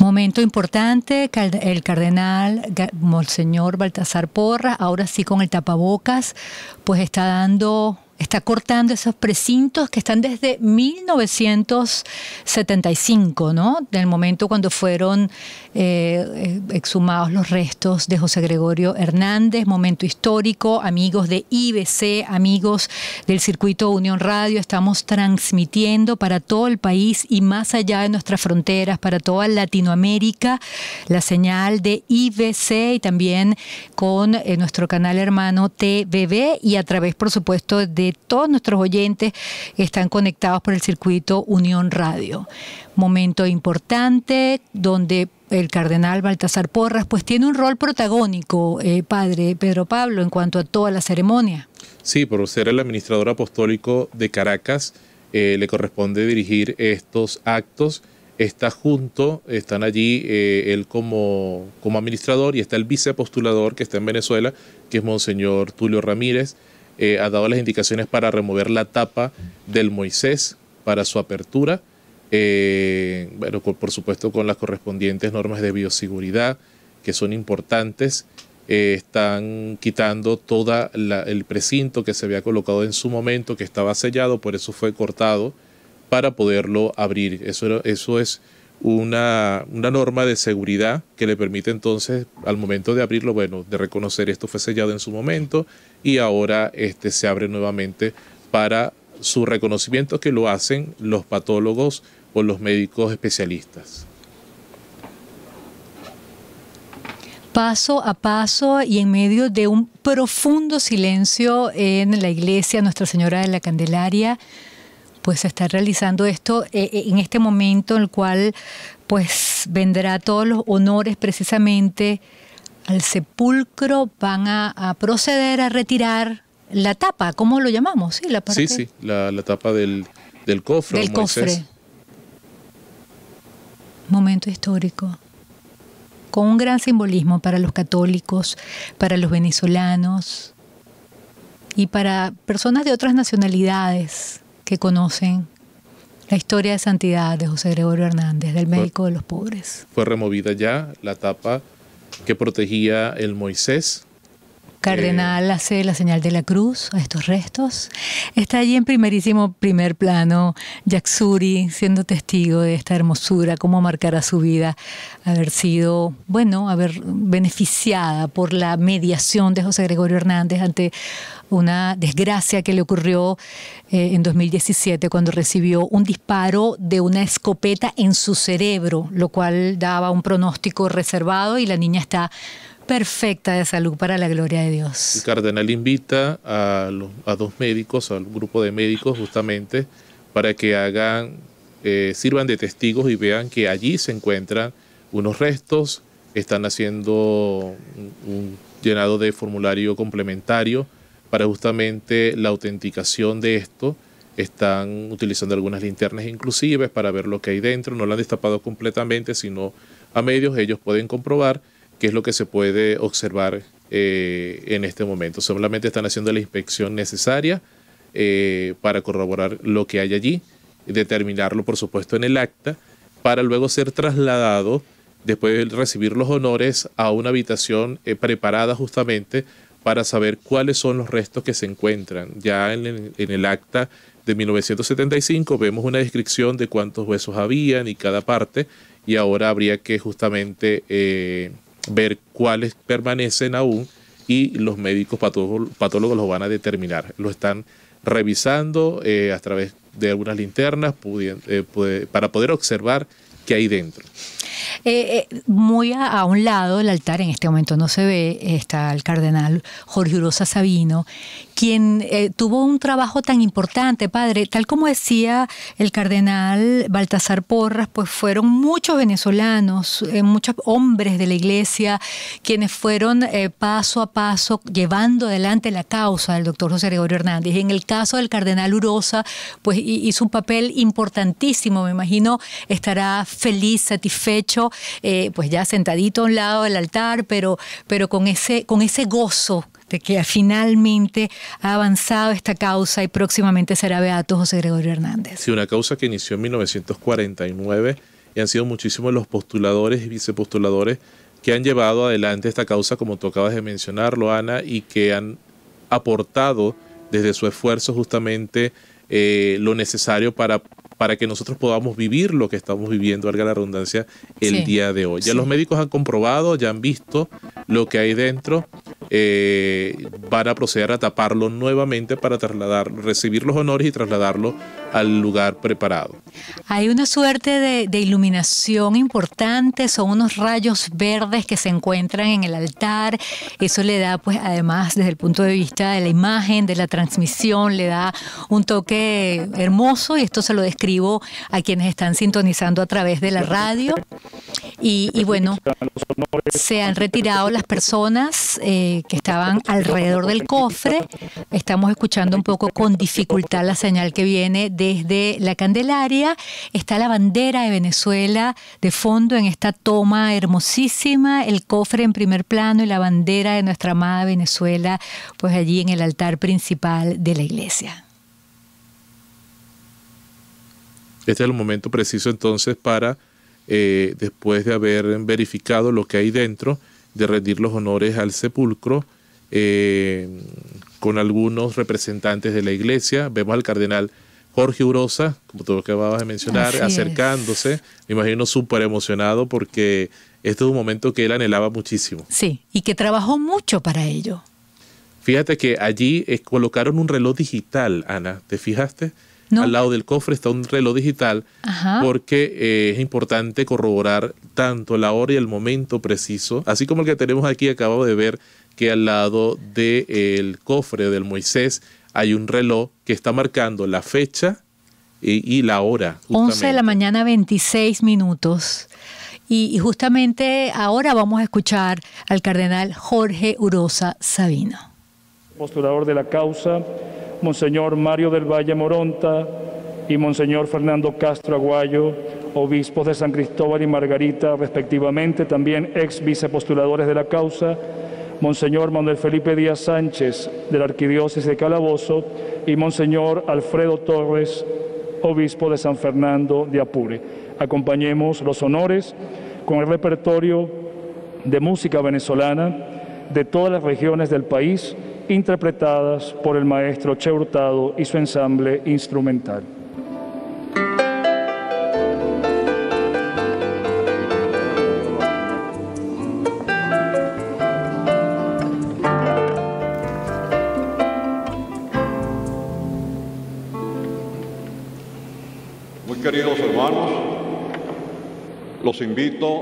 Momento importante, el cardenal Monseñor Baltasar Porras, ahora sí con el tapabocas, pues está dando... está cortando esos precintos que están desde mil novecientos setenta y cinco, ¿no? Del momento cuando fueron eh, exhumados los restos de José Gregorio Hernández, momento histórico. Amigos de I B C, amigos del Circuito Unión Radio, estamos transmitiendo para todo el país y más allá de nuestras fronteras, para toda Latinoamérica, la señal de I B C y también con eh, nuestro canal hermano T V B y a través, por supuesto, de todos nuestros oyentes que están conectados por el Circuito Unión Radio. Momento importante donde el cardenal Baltasar Porras pues tiene un rol protagónico, eh, padre Pedro Pablo, en cuanto a toda la ceremonia. Sí, por ser el administrador apostólico de Caracas, eh, le corresponde dirigir estos actos. Está junto, están allí eh, él como, como administrador y está el viceapostulador que está en Venezuela, que es Monseñor Tulio Ramírez. Eh, ha dado las indicaciones para remover la tapa del Moisés para su apertura, eh, bueno, por, por supuesto con las correspondientes normas de bioseguridad que son importantes. Eh, están quitando todo el precinto que se había colocado en su momento, que estaba sellado, por eso fue cortado para poderlo abrir. Eso, era, eso es una, una norma de seguridad que le permite entonces al momento de abrirlo, bueno, de reconocer esto fue sellado en su momento y ahora este, se abre nuevamente para su reconocimiento, que lo hacen los patólogos o los médicos especialistas. Paso a paso y en medio de un profundo silencio en la iglesia Nuestra Señora de la Candelaria, pues se está realizando esto eh, en este momento en el cual pues vendrá todos los honores precisamente al sepulcro. Van a, a proceder a retirar la tapa, ¿cómo lo llamamos? Sí, la parte... sí, sí, la, la tapa del, del cofre. Del cofre. Momento histórico, con un gran simbolismo para los católicos, para los venezolanos y para personas de otras nacionalidades que conocen la historia de santidad de José Gregorio Hernández, del médico fue, de los pobres. Fue removida ya la tapa que protegía el Moisés. Cardenal eh, hace la señal de la cruz a estos restos. Está allí en primerísimo primer plano Yaxuri, siendo testigo de esta hermosura, cómo marcará su vida, haber sido, bueno, haber beneficiada por la mediación de José Gregorio Hernández ante una desgracia que le ocurrió eh, en dos mil diecisiete cuando recibió un disparo de una escopeta en su cerebro, lo cual daba un pronóstico reservado y la niña está perfecta de salud para la gloria de Dios. El cardenal invita a, los, a dos médicos, al grupo de médicos justamente, para que hagan, eh, sirvan de testigos y vean que allí se encuentran unos restos, están haciendo un, un llenado de formulario complementario para justamente la autenticación de esto. Están utilizando algunas linternas inclusive para ver lo que hay dentro, no lo han destapado completamente, sino a medios ellos pueden comprobar qué es lo que se puede observar eh, en este momento. Solamente están haciendo la inspección necesaria eh, para corroborar lo que hay allí, determinarlo por supuesto en el acta, para luego ser trasladado, después de recibir los honores, a una habitación eh, preparada justamente para saber cuáles son los restos que se encuentran. Ya en el, en el acta de mil novecientos setenta y cinco vemos una descripción de cuántos huesos habían y cada parte, y ahora habría que justamente eh, ver cuáles permanecen aún y los médicos patólogos, patólogos los van a determinar. Lo están revisando eh, a través de algunas linternas pudien, eh, puede, para poder observar qué hay dentro. Eh, eh, muy a, a un lado del altar, en este momento no se ve, está el cardenal Jorge Urosa Sabino, quien eh, tuvo un trabajo tan importante, padre, tal como decía el cardenal Baltasar Porras, pues fueron muchos venezolanos, eh, muchos hombres de la iglesia, quienes fueron eh, paso a paso llevando adelante la causa del doctor José Gregorio Hernández. Y en el caso del cardenal Urosa, pues hizo un papel importantísimo, me imagino estará feliz, satisfecho, eh, pues ya sentadito a un lado del altar, pero, pero con ese, con ese gozo de que finalmente ha avanzado esta causa y próximamente será beato José Gregorio Hernández. Sí, una causa que inició en mil novecientos cuarenta y nueve y han sido muchísimos los postuladores y vicepostuladores que han llevado adelante esta causa, como tú acabas de mencionarlo, Ana, y que han aportado desde su esfuerzo justamente eh, lo necesario para, para que nosotros podamos vivir lo que estamos viviendo, valga la redundancia, el sí, día de hoy. Ya sí. Los médicos han comprobado, ya han visto lo que hay dentro, eh, van a proceder a taparlo nuevamente para trasladar, recibir los honores y trasladarlo al lugar preparado. Hay una suerte de, de iluminación importante, son unos rayos verdes que se encuentran en el altar. Eso le da, pues, además, desde el punto de vista de la imagen, de la transmisión, le da un toque hermoso, y esto se lo describo a quienes están sintonizando a través de la radio. Y, y bueno, se han retirado las personas eh, que estaban alrededor del cofre. Estamos escuchando un poco con dificultad la señal que viene desde la Candelaria. Está la bandera de Venezuela de fondo en esta toma hermosísima, el cofre en primer plano y la bandera de nuestra amada Venezuela, pues allí en el altar principal de la iglesia. Este es el momento preciso entonces para, eh, después de haber verificado lo que hay dentro, de rendir los honores al sepulcro eh, con algunos representantes de la iglesia. Vemos al cardenal Jorge Urosa, como tú acababas de mencionar, así acercándose, es. Me imagino súper emocionado porque este es un momento que él anhelaba muchísimo. Sí, y que trabajó mucho para ello. Fíjate que allí eh, colocaron un reloj digital, Ana, ¿te fijaste? No. Al lado del cofre está un reloj digital. Ajá. Porque eh, es importante corroborar tanto la hora y el momento preciso, así como el que tenemos aquí. Acabo de ver que al lado del cofre del Moisés hay un reloj que está marcando la fecha y, y la hora. once de la mañana, veintiséis minutos. Y, y justamente ahora vamos a escuchar al cardenal Jorge Urosa Sabino. Postulador de la causa, Monseñor Mario del Valle Moronta y Monseñor Fernando Castro Aguayo, obispos de San Cristóbal y Margarita, respectivamente, también ex vicepostuladores de la causa, Monseñor Manuel Felipe Díaz Sánchez, de la Arquidiócesis de Calabozo, y Monseñor Alfredo Torres, obispo de San Fernando de Apure. Acompañemos los honores con el repertorio de música venezolana de todas las regiones del país, interpretadas por el maestro Che Hurtado y su ensamble instrumental. Muy queridos hermanos, los invito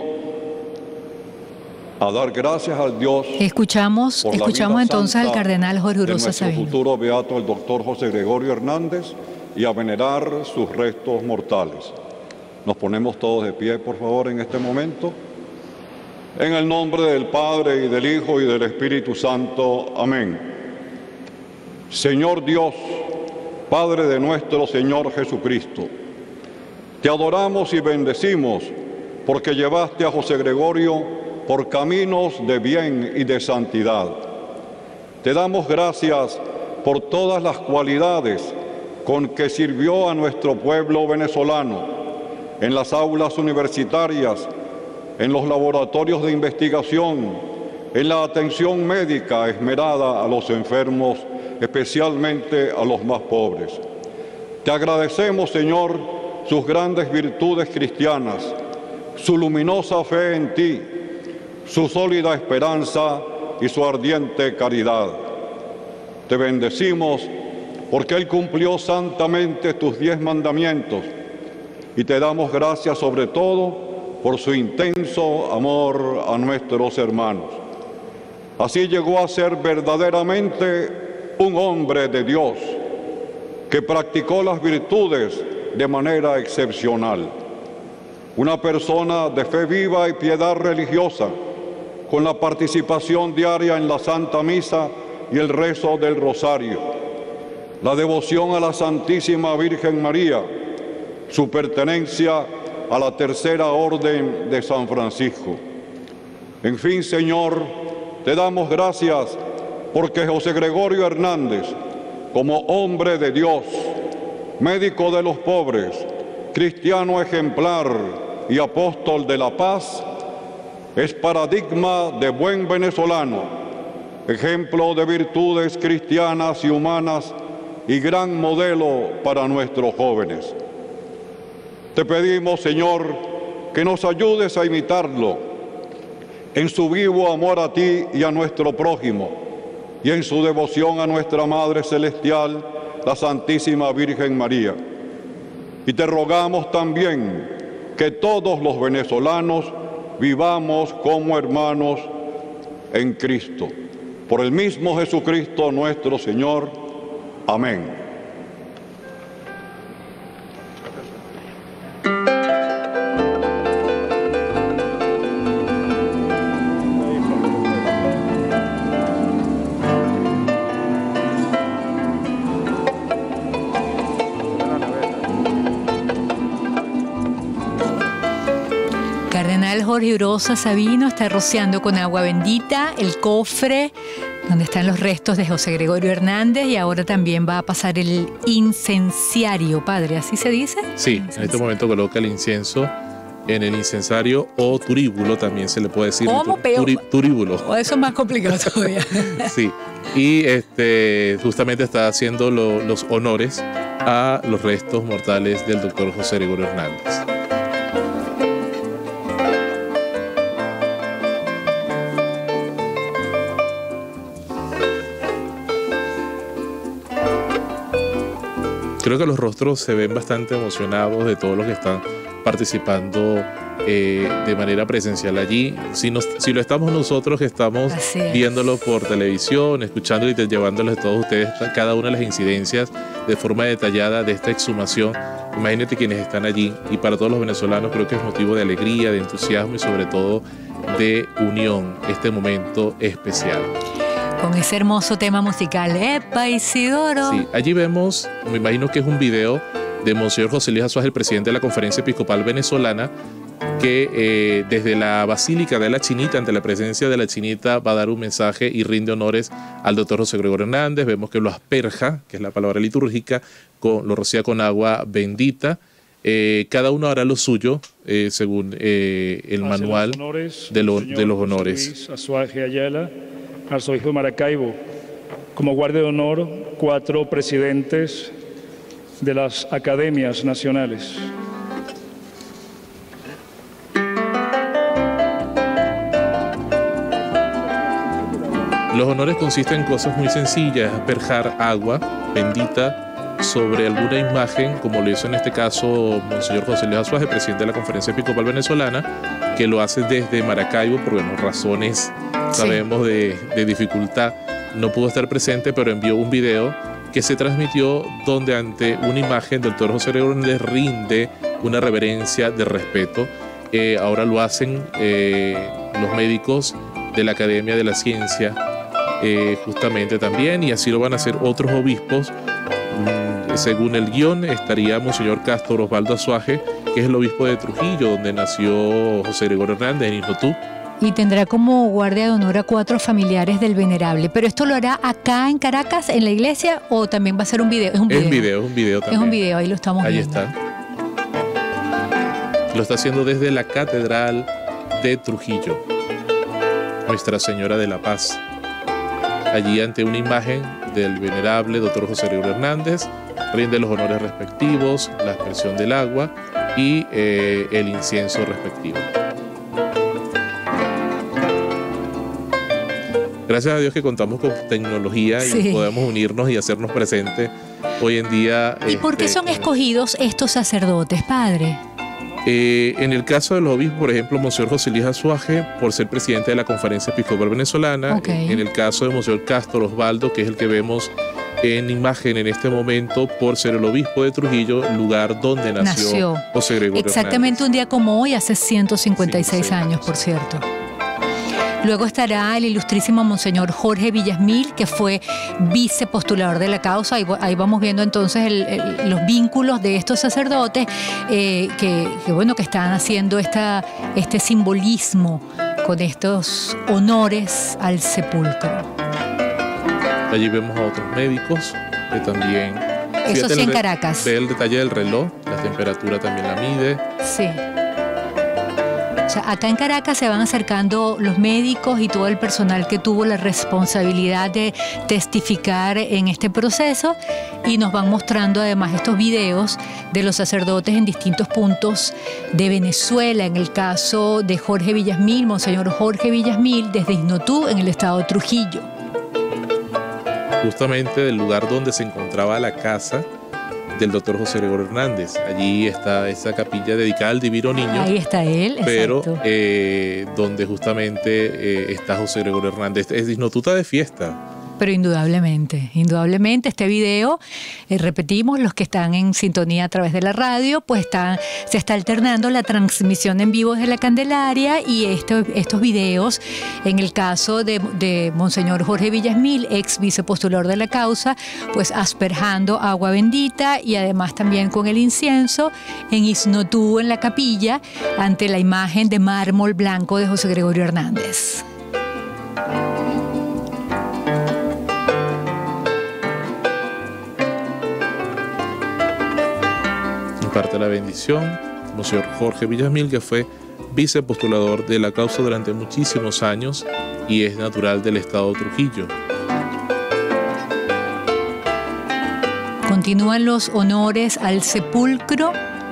a dar gracias al Dios. Escuchamos, escuchamos entonces al cardenal Jorge Urosa Sabino. Nuestro futuro beato, el doctor José Gregorio Hernández, y a venerar sus restos mortales. Nos ponemos todos de pie, por favor, en este momento. En el nombre del Padre, y del Hijo, y del Espíritu Santo. Amén. Señor Dios, Padre de nuestro Señor Jesucristo, te adoramos y bendecimos porque llevaste a José Gregorio por caminos de bien y de santidad. Te damos gracias por todas las cualidades con que sirvió a nuestro pueblo venezolano en las aulas universitarias, en los laboratorios de investigación, en la atención médica esmerada a los enfermos, especialmente a los más pobres. Te agradecemos, Señor, sus grandes virtudes cristianas, su luminosa fe en ti, su sólida esperanza y su ardiente caridad. Te bendecimos porque Él cumplió santamente tus diez mandamientos, y te damos gracias sobre todo por su intenso amor a nuestros hermanos. Así llegó a ser verdaderamente un hombre de Dios, que practicó las virtudes de manera excepcional. Una persona de fe viva y piedad religiosa, con la participación diaria en la Santa Misa y el rezo del Rosario, la devoción a la Santísima Virgen María, su pertenencia a la Tercera Orden de San Francisco. En fin, Señor, te damos gracias porque José Gregorio Hernández, como hombre de Dios, médico de los pobres, cristiano ejemplar y apóstol de la paz, es paradigma de buen venezolano, ejemplo de virtudes cristianas y humanas y gran modelo para nuestros jóvenes. Te pedimos, Señor, que nos ayudes a imitarlo en su vivo amor a ti y a nuestro prójimo y en su devoción a nuestra Madre Celestial, la Santísima Virgen María. Y te rogamos también que todos los venezolanos vivamos como hermanos en Cristo. Por el mismo Jesucristo nuestro Señor. Amén. Jorge Urosa Sabino está rociando con agua bendita el cofre donde están los restos de José Gregorio Hernández y ahora también va a pasar el incenciario, padre, ¿así se dice? Sí, en este momento coloca el incienso en el incensario o turíbulo, también se le puede decir. ¿Cómo? Turi, turíbulo. O eso es más complicado todavía. Sí, y este, justamente está haciendo lo, los honores a los restos mortales del doctor José Gregorio Hernández. Creo que los rostros se ven bastante emocionados de todos los que están participando eh, de manera presencial allí. Si, nos, si lo estamos nosotros que estamos viéndolo por televisión, escuchándolo y llevándoles a todos ustedes cada una de las incidencias de forma detallada de esta exhumación, imagínate quienes están allí. Y para todos los venezolanos creo que es motivo de alegría, de entusiasmo y sobre todo de unión este momento especial. Con ese hermoso tema musical, ¡epa, Isidoro! Sí, allí vemos, me imagino que es un video de Monseñor José Luis Azuaje, el presidente de la Conferencia Episcopal Venezolana, que eh, desde la Basílica de la Chinita, ante la presencia de la Chinita, va a dar un mensaje y rinde honores al doctor José Gregorio Hernández. Vemos que lo asperja, que es la palabra litúrgica, con, lo rocía con agua bendita. Eh, cada uno hará lo suyo, eh, según eh, el Hace manual los honores, de, lo, de los honores. José Luis Azuaje Ayala, arzobispo de Maracaibo, como guardia de honor, cuatro presidentes de las academias nacionales. Los honores consisten en cosas muy sencillas: asperjar agua bendita sobre alguna imagen, como lo hizo en este caso Monseñor José Luis Azuaje, presidente de la Conferencia Episcopal Venezolana, que lo hace desde Maracaibo por bueno, razones, sabemos, de, de dificultad. No pudo estar presente, pero envió un video que se transmitió donde ante una imagen del doctor José Gregorio le rinde una reverencia de respeto. Eh, ahora lo hacen eh, los médicos de la Academia de la Ciencia, eh, justamente también, y así lo van a hacer otros obispos. Mm, según el guión, estaría Monseñor Castro Osvaldo Azuaje, que es el obispo de Trujillo, donde nació José Gregorio Hernández, en Isnotú. Y tendrá como guardia de honor a cuatro familiares del venerable. ¿Pero esto lo hará acá en Caracas, en la iglesia, o también va a ser un video? Es un video, es un video, es un video también. Es un video, ahí lo estamos ahí viendo. Ahí está. Lo está haciendo desde la Catedral de Trujillo, Nuestra Señora de la Paz. Allí ante una imagen del venerable doctor José Gregorio Hernández, rinde los honores respectivos, la aspersión del agua y eh, el incienso respectivo. Gracias a Dios que contamos con tecnología sí. y podemos unirnos y hacernos presentes hoy en día. ¿Y por qué este, son escogidos estos sacerdotes, padre? Eh, en el caso de los obispos, por ejemplo, Monseñor José Luis Azuaje, por ser presidente de la Conferencia Episcopal Venezolana. Okay. En el caso de Monseñor Castro Osvaldo, que es el que vemos en imagen en este momento, por ser el obispo de Trujillo, lugar donde nació, nació. José Gregorio Exactamente Hernández. Un día como hoy, hace ciento cincuenta y seis sí, años, por cierto. Luego estará el ilustrísimo Monseñor Jorge Villasmil, que fue vicepostulador de la causa. Ahí, ahí vamos viendo entonces el, el, los vínculos de estos sacerdotes eh, que, que, bueno, que están haciendo esta, este simbolismo con estos honores al sepulcro. Allí vemos a otros médicos que también... Eso sí, en Caracas. Ve el detalle del reloj, la temperatura también la mide. Sí. sea, acá en Caracas se van acercando los médicos y todo el personal que tuvo la responsabilidad de testificar en este proceso y nos van mostrando además estos videos de los sacerdotes en distintos puntos de Venezuela. En el caso de Jorge Villasmil, Monseñor Jorge Villasmil, desde Isnotú, en el estado de Trujillo. Justamente del lugar donde se encontraba la casa del doctor José Gregorio Hernández. Allí está esa capilla dedicada al Divino Niño. Ahí está él, pero exacto. eh, donde justamente eh, está José Gregorio Hernández. Es Isnotuta de fiesta. Pero indudablemente, indudablemente este video, eh, repetimos, los que están en sintonía a través de la radio, pues está, se está alternando la transmisión en vivo de la Candelaria y esto, estos videos, en el caso de, de Monseñor Jorge Villasmil, ex vicepostulador de la causa, pues asperjando agua bendita y además también con el incienso en Isnotú, en la capilla, ante la imagen de mármol blanco de José Gregorio Hernández. Parte de la bendición, Monseñor Jorge Villasmil, que fue vicepostulador de la causa durante muchísimos años y es natural del estado de Trujillo. Continúan los honores al sepulcro,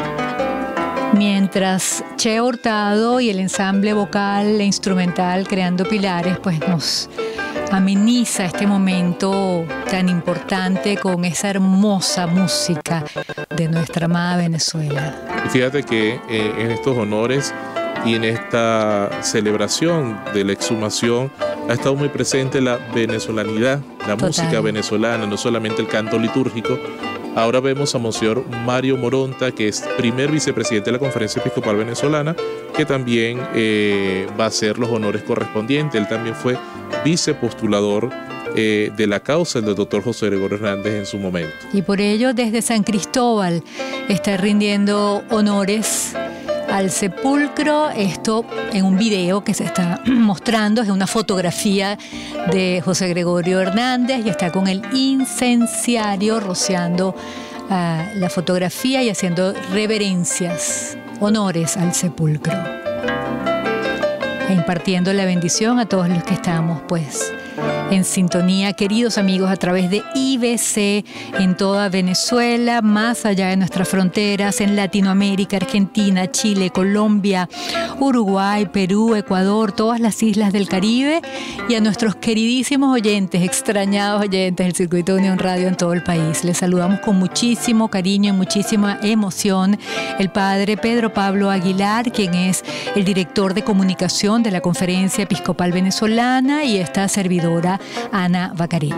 mientras Che Hurtado y el ensamble vocal e instrumental Creando Pilares pues nos ameniza este momento tan importante con esa hermosa música de nuestra amada Venezuela. Y fíjate que eh, en estos honores y en esta celebración de la exhumación ha estado muy presente la venezolanidad, la Total. música venezolana, no solamente el canto litúrgico. Ahora vemos a Monseñor Mario Moronta, que es primer vicepresidente de la Conferencia Episcopal Venezolana, que también eh, va a hacer los honores correspondientes. Él también fue vicepostulador eh, de la causa del doctor José Gregorio Hernández en su momento. Y por ello, desde San Cristóbal está rindiendo honores al sepulcro, esto en un video que se está mostrando, es una fotografía de José Gregorio Hernández y está con el incenciario rociando uh, la fotografía y haciendo reverencias, honores al sepulcro e impartiendo la bendición a todos los que estamos pues en sintonía, queridos amigos, a través de I B C en toda Venezuela, más allá de nuestras fronteras, en Latinoamérica, Argentina, Chile, Colombia, Uruguay, Perú, Ecuador, todas las islas del Caribe, y a nuestros queridísimos oyentes, extrañados oyentes del Circuito de Unión Radio en todo el país. Les saludamos con muchísimo cariño y muchísima emoción el padre Pedro Pablo Aguilar, quien es el director de comunicación de la Conferencia Episcopal Venezolana, y esta servidora Ana Vacarella.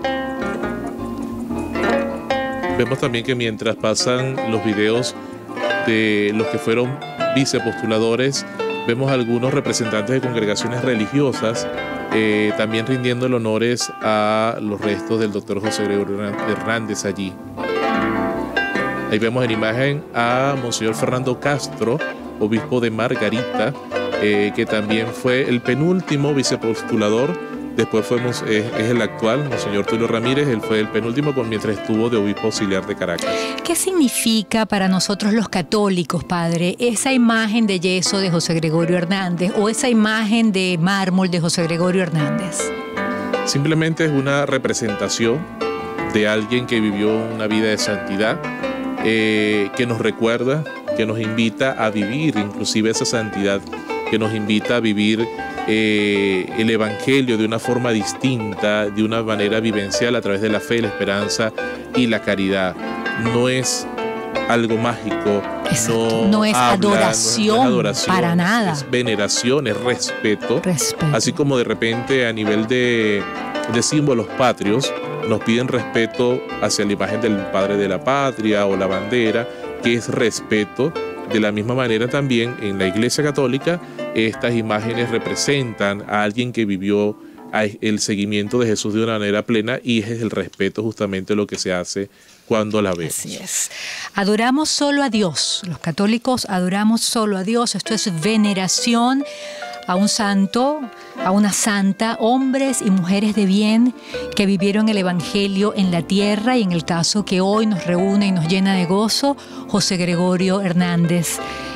Vemos también que mientras pasan los videos de los que fueron vicepostuladores, vemos algunos representantes de congregaciones religiosas eh, también rindiendo el honores a los restos del doctor José Gregorio Hernández allí. Ahí vemos en imagen a Monseñor Fernando Castro, obispo de Margarita, eh, que también fue el penúltimo vicepostulador. Después fuimos, es, es el actual, Monseñor Tulio Ramírez, él fue el penúltimo con, mientras estuvo de obispo auxiliar de Caracas. ¿Qué significa para nosotros los católicos, padre, esa imagen de yeso de José Gregorio Hernández o esa imagen de mármol de José Gregorio Hernández? Simplemente es una representación de alguien que vivió una vida de santidad, eh, que nos recuerda, que nos invita a vivir inclusive esa santidad, que nos invita a vivir Eh, el Evangelio de una forma distinta, de una manera vivencial a través de la fe, la esperanza y la caridad. No es algo mágico, no, no, es habla, adoración, no es adoración para nada. Es veneración, es respeto. respeto. Así como de repente a nivel de, de símbolos patrios nos piden respeto hacia la imagen del padre de la patria o la bandera, que es respeto. De la misma manera también en la Iglesia Católica estas imágenes representan a alguien que vivió el seguimiento de Jesús de una manera plena, y es el respeto justamente lo que se hace cuando la vemos. Así es. Adoramos solo a Dios. Los católicos adoramos solo a Dios. Esto es veneración a un santo, a una santa, hombres y mujeres de bien que vivieron el Evangelio en la tierra, y en el caso que hoy nos reúne y nos llena de gozo, José Gregorio Hernández,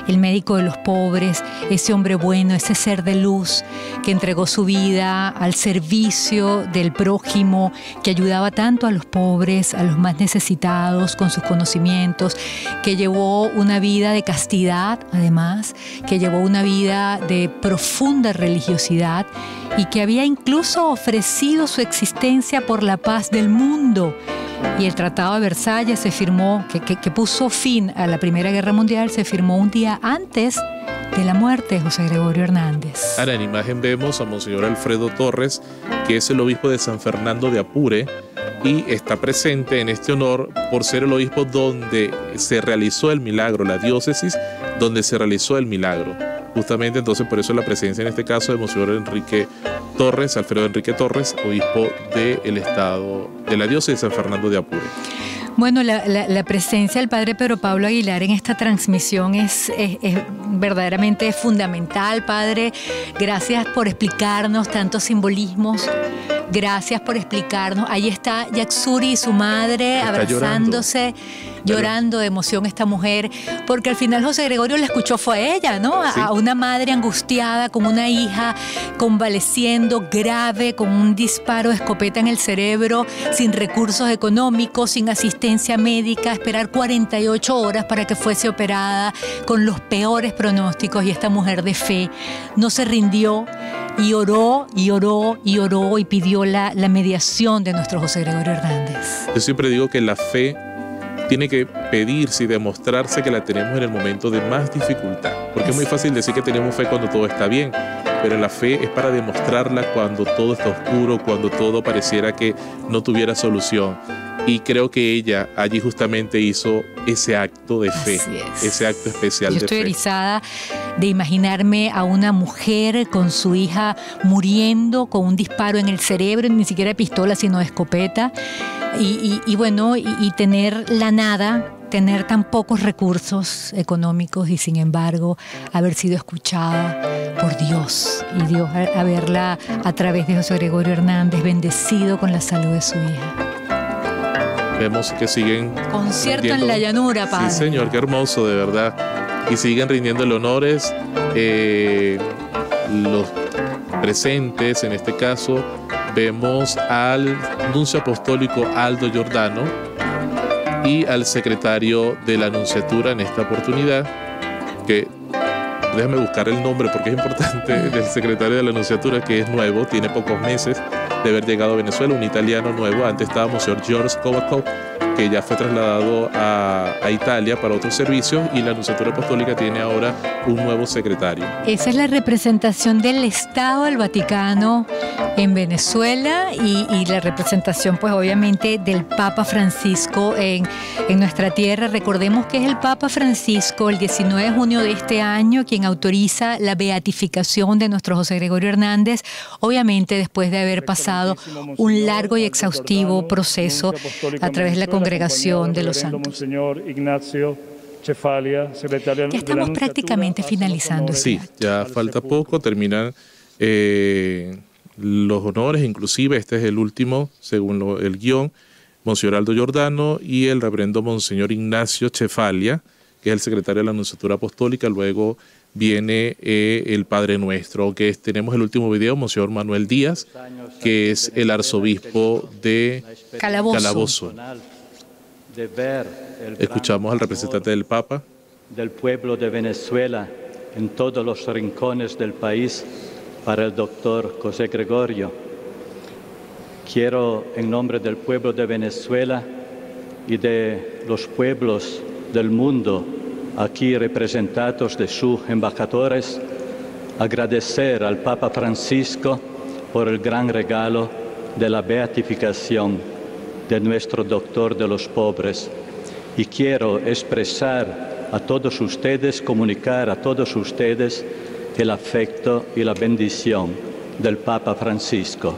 el médico de los pobres, ese hombre bueno, ese ser de luz que entregó su vida al servicio del prójimo, que ayudaba tanto a los pobres, a los más necesitados con sus conocimientos, que llevó una vida de castidad, además, que llevó una vida de profunda religiosidad y que había incluso ofrecido su existencia por la paz del mundo. Y el Tratado de Versalles se firmó, que, que, que puso fin a la Primera Guerra Mundial, se firmó un día antes de la muerte de José Gregorio Hernández. Ahora en imagen vemos a Monseñor Alfredo Torres, que es el obispo de San Fernando de Apure, y está presente en este honor por ser el obispo donde se realizó el milagro, la diócesis donde se realizó el milagro. Justamente entonces por eso la presencia en este caso de Monseñor Enrique Torres, Alfredo Enrique Torres, obispo del estado de la diócesis de San Fernando de Apure. Bueno, la, la, la presencia del padre Pedro Pablo Aguilar en esta transmisión es, es, es verdaderamente fundamental, padre. Gracias por explicarnos tantos simbolismos. Gracias por explicarnos. Ahí está Yaxuri y su madre está abrazándose, llorando. llorando de emoción esta mujer, porque al final José Gregorio la escuchó fue a ella, ¿no? Sí. A una madre angustiada con una hija convaleciendo grave, con un disparo de escopeta en el cerebro, sin recursos económicos, sin asistencia médica, esperar cuarenta y ocho horas para que fuese operada, con los peores pronósticos, y esta mujer de fe no se rindió. Y oró, y oró, y oró, y pidió la, la mediación de nuestro José Gregorio Hernández. Yo siempre digo que la fe tiene que pedirse y demostrarse que la tenemos en el momento de más dificultad. Porque es muy fácil decir que tenemos fe cuando todo está bien, pero la fe es para demostrarla cuando todo está oscuro, cuando todo pareciera que no tuviera solución. Y creo que ella allí justamente hizo ese acto de fe, ese acto especial de fe. Yo estoy erizada de imaginarme a una mujer con su hija muriendo con un disparo en el cerebro, ni siquiera de pistola, sino de escopeta. Y, y, y bueno, y, y tener la nada, tener tan pocos recursos económicos y sin embargo haber sido escuchada por Dios. Y Dios haberla a través de José Gregorio Hernández bendecido con la salud de su hija. Vemos que siguen... Concierto rindiendo, en la llanura, padre. Sí, señor, qué hermoso, de verdad. Y siguen rindiéndole honores. Eh, los presentes, en este caso, vemos al nuncio apostólico Aldo Giordano y al secretario de la Nunciatura en esta oportunidad, que... déjame buscar el nombre porque es importante, del secretario de la Nunciatura, que es nuevo, tiene pocos meses de haber llegado a Venezuela, un italiano nuevo. Antes estaba Monseñor George Kovakov, que ya fue trasladado a, a Italia para otros servicios, y la Nunciatura Apostólica tiene ahora un nuevo secretario. Esa es la representación del Estado del Vaticano en Venezuela y, y la representación, pues obviamente, del Papa Francisco en, en nuestra tierra. Recordemos que es el Papa Francisco, el diecinueve de junio de este año, quien autoriza la beatificación de nuestro José Gregorio Hernández, obviamente después de haber pasado un largo y exhaustivo proceso a través de la Congregación de los Santos. Ya estamos prácticamente finalizando. Sí, ya falta poco, terminan eh, los honores, inclusive este es el último, según lo, el guión, Monseñor Aldo Giordano y el reverendo Monseñor Ignacio Cefalia, que es el secretario de la Nunciatura Apostólica. Luego viene eh, el Padre Nuestro, que es, tenemos el último video, Monseñor Manuel Díaz, que es el arzobispo de Calabozo. Calabozo. De ver el Escuchamos al representante del Papa. Del pueblo de Venezuela en todos los rincones del país para el doctor José Gregorio. Quiero, en nombre del pueblo de Venezuela y de los pueblos del mundo aquí representados de sus embajadores, agradecer al Papa Francisco por el gran regalo de la beatificación de nuestro doctor de los pobres. Y quiero expresar a todos ustedes, comunicar a todos ustedes el afecto y la bendición del Papa Francisco.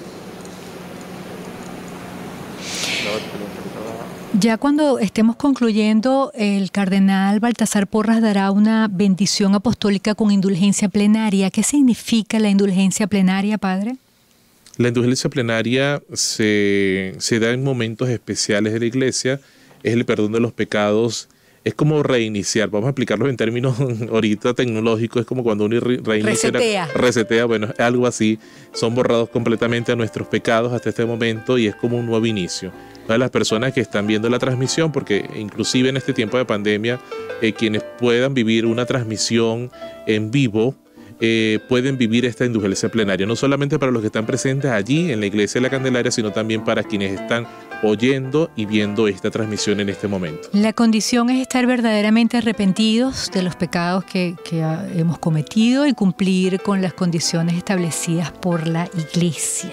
Ya cuando estemos concluyendo, el cardenal Baltasar Porras dará una bendición apostólica con indulgencia plenaria. ¿Qué significa la indulgencia plenaria, padre? La indulgencia plenaria se, se da en momentos especiales de la Iglesia. Es el perdón de los pecados es como reiniciar, vamos a explicarlo en términos ahorita tecnológicos, es como cuando uno reinicia, resetea. La, resetea, bueno, algo así, son borrados completamente a nuestros pecados hasta este momento y es como un nuevo inicio. Todas las personas que están viendo la transmisión, porque inclusive en este tiempo de pandemia, eh, quienes puedan vivir una transmisión en vivo, Eh, pueden vivir esta indulgencia plenaria, no solamente para los que están presentes allí en la Iglesia de la Candelaria, sino también para quienes están oyendo y viendo esta transmisión en este momento. La condición es estar verdaderamente arrepentidos de los pecados que, que hemos cometido y cumplir con las condiciones establecidas por la Iglesia.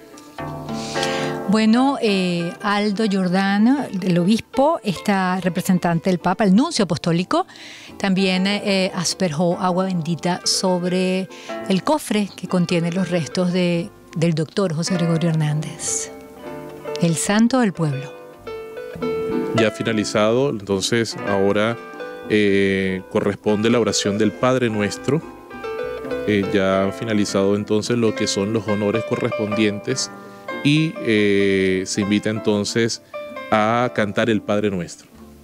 Bueno, eh, Aldo Giordano, el obispo, está representante del Papa, el nuncio apostólico, también eh, asperjó agua bendita sobre el cofre que contiene los restos de, del doctor José Gregorio Hernández, el santo del pueblo. Ya finalizado, entonces ahora eh, corresponde la oración del Padre Nuestro. Eh, ya han finalizado entonces lo que son los honores correspondientes. Y eh, se invita entonces a cantar el Padre Nuestro.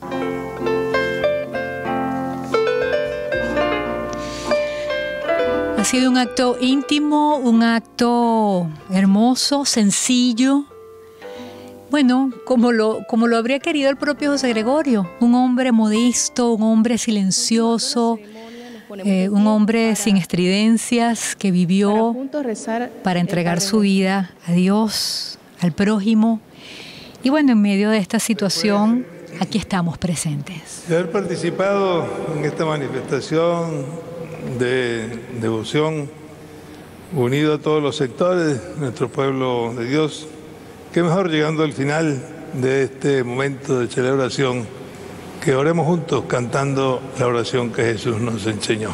Ha sido un acto íntimo, un acto hermoso, sencillo. Bueno, como lo, como lo habría querido el propio José Gregorio, un hombre modesto, un hombre silencioso, Eh, un hombre sin estridencias que vivió para entregar su vida a Dios, al prójimo. Y bueno, en medio de esta situación, aquí estamos presentes. De haber participado en esta manifestación de devoción, unido a todos los sectores de nuestro pueblo de Dios, qué mejor llegando al final de este momento de celebración, que oremos juntos cantando la oración que Jesús nos enseñó.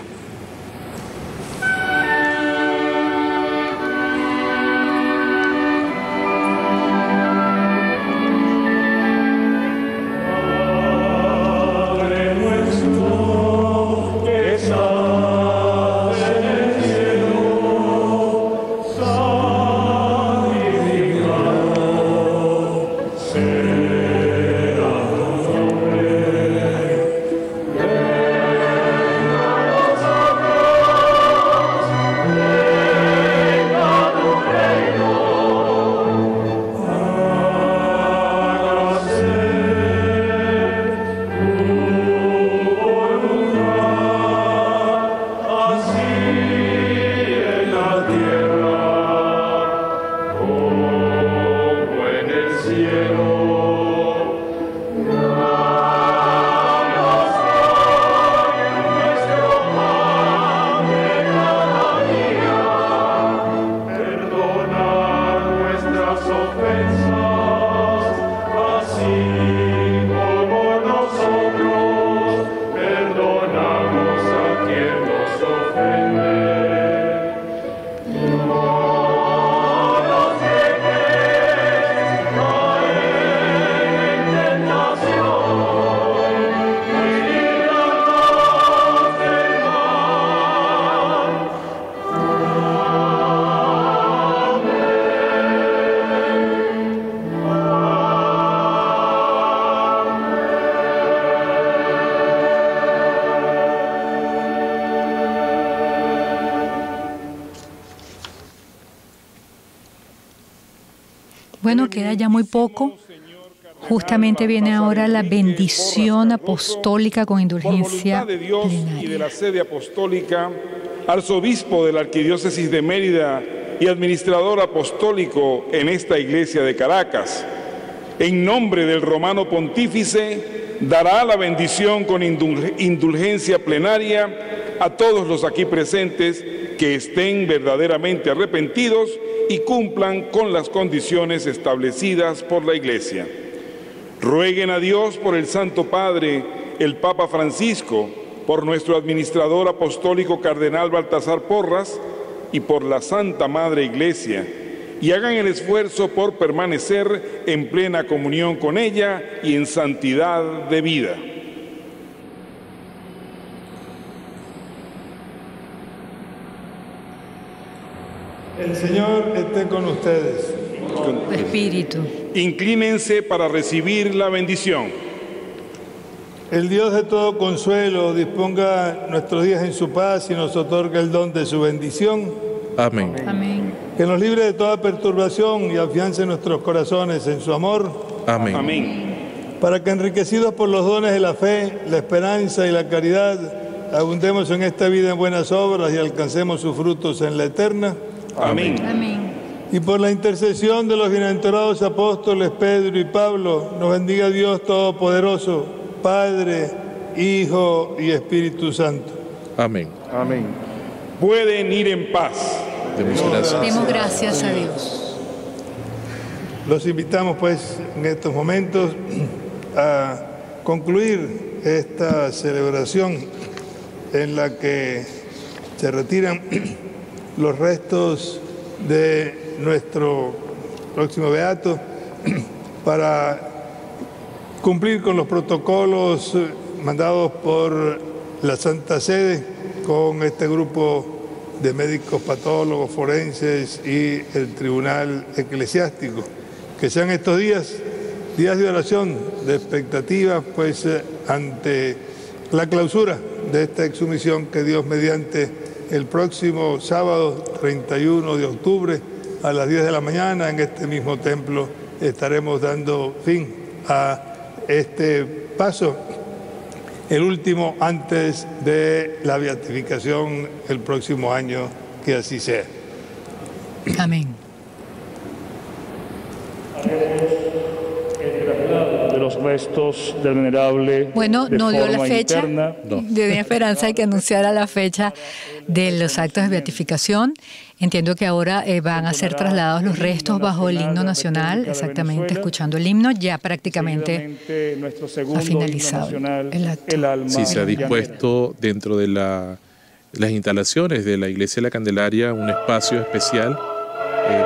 Bueno, queda ya muy poco. Justamente viene ahora la bendición apostólica con indulgencia plenaria. Por voluntad de Dios plenaria. y de la sede apostólica, arzobispo de la Arquidiócesis de Mérida y administrador apostólico en esta iglesia de Caracas, en nombre del romano pontífice, dará la bendición con indulgencia plenaria a todos los aquí presentes que estén verdaderamente arrepentidos y cumplan con las condiciones establecidas por la Iglesia. Rueguen a Dios por el Santo Padre, el Papa Francisco, por nuestro administrador apostólico Cardenal Baltasar Porras y por la Santa Madre Iglesia, y hagan el esfuerzo por permanecer en plena comunión con ella y en santidad de vida. El Señor esté con ustedes. Con tu espíritu. Inclínense para recibir la bendición. El Dios de todo consuelo disponga nuestros días en su paz y nos otorgue el don de su bendición. Amén. Amén. Que nos libre de toda perturbación y afiance nuestros corazones en su amor. Amén. Amén. Para que enriquecidos por los dones de la fe, la esperanza y la caridad, abundemos en esta vida en buenas obras y alcancemos sus frutos en la eterna. Amén. Amén. Y por la intercesión de los bienaventurados apóstoles Pedro y Pablo, nos bendiga Dios Todopoderoso, Padre, Hijo y Espíritu Santo. Amén. Amén. Pueden ir en paz. Demos gracias. Demos gracias a Dios. Los invitamos pues en estos momentos a concluir esta celebración en la que se retiran los restos de nuestro próximo beato para cumplir con los protocolos mandados por la Santa Sede con este grupo de médicos patólogos forenses y el Tribunal Eclesiástico. Que sean estos días, días de oración, de expectativa, pues ante la clausura de esta exhumación que Dios mediante el próximo sábado treinta y uno de octubre a las diez de la mañana en este mismo templo estaremos dando fin a este paso, el último antes de la beatificación el próximo año, que así sea. Amén. De los restos del venerable. Bueno, de no dio la forma fecha. interna. No. Tenía esperanza de que anunciara la fecha de los actos de beatificación. Entiendo que ahora eh, van a ser trasladados los restos bajo el himno nacional, exactamente, escuchando el himno, ya prácticamente ha finalizado el acto. Sí, se ha dispuesto dentro de la, las instalaciones de la Iglesia de la Candelaria un espacio especial. Eh,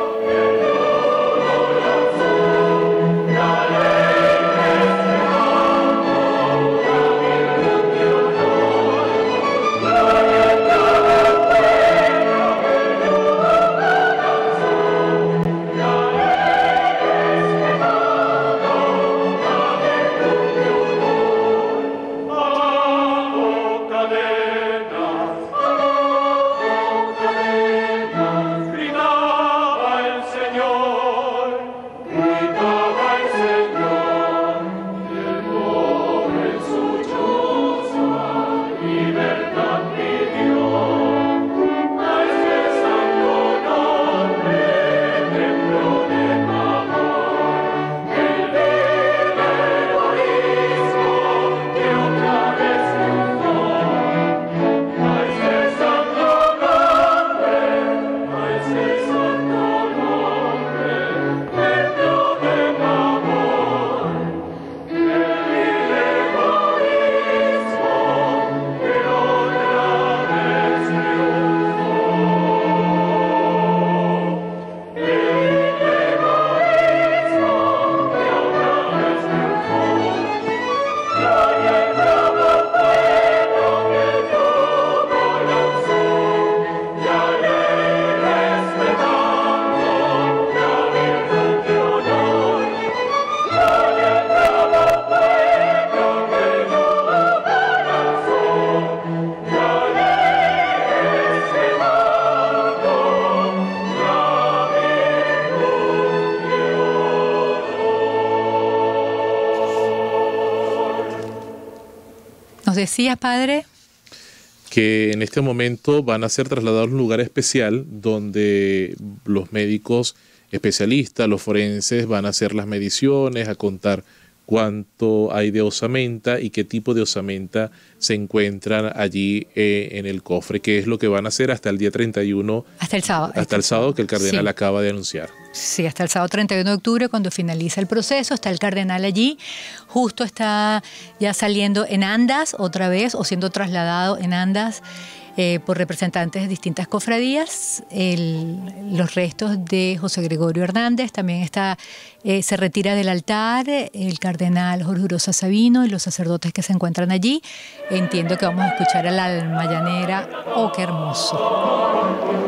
Decía, padre, que en este momento van a ser trasladados a un lugar especial donde los médicos especialistas, los forenses, van a hacer las mediciones, a contar cuánto hay de osamenta y qué tipo de osamenta se encuentran allí eh, en el cofre, que es lo que van a hacer hasta el día treinta y uno. Hasta el sábado. Hasta el sábado que el cardenal Sí. acaba de anunciar. Sí, hasta el sábado treinta y uno de octubre, cuando finaliza el proceso, está el cardenal allí, justo está ya saliendo en andas otra vez, o siendo trasladado en andas eh, por representantes de distintas cofradías. El, los restos de José Gregorio Hernández, también está, eh, se retira del altar el cardenal Jorge Urosa Sabino y los sacerdotes que se encuentran allí. Entiendo que vamos a escuchar al alma llanera. ¡Oh, qué hermoso!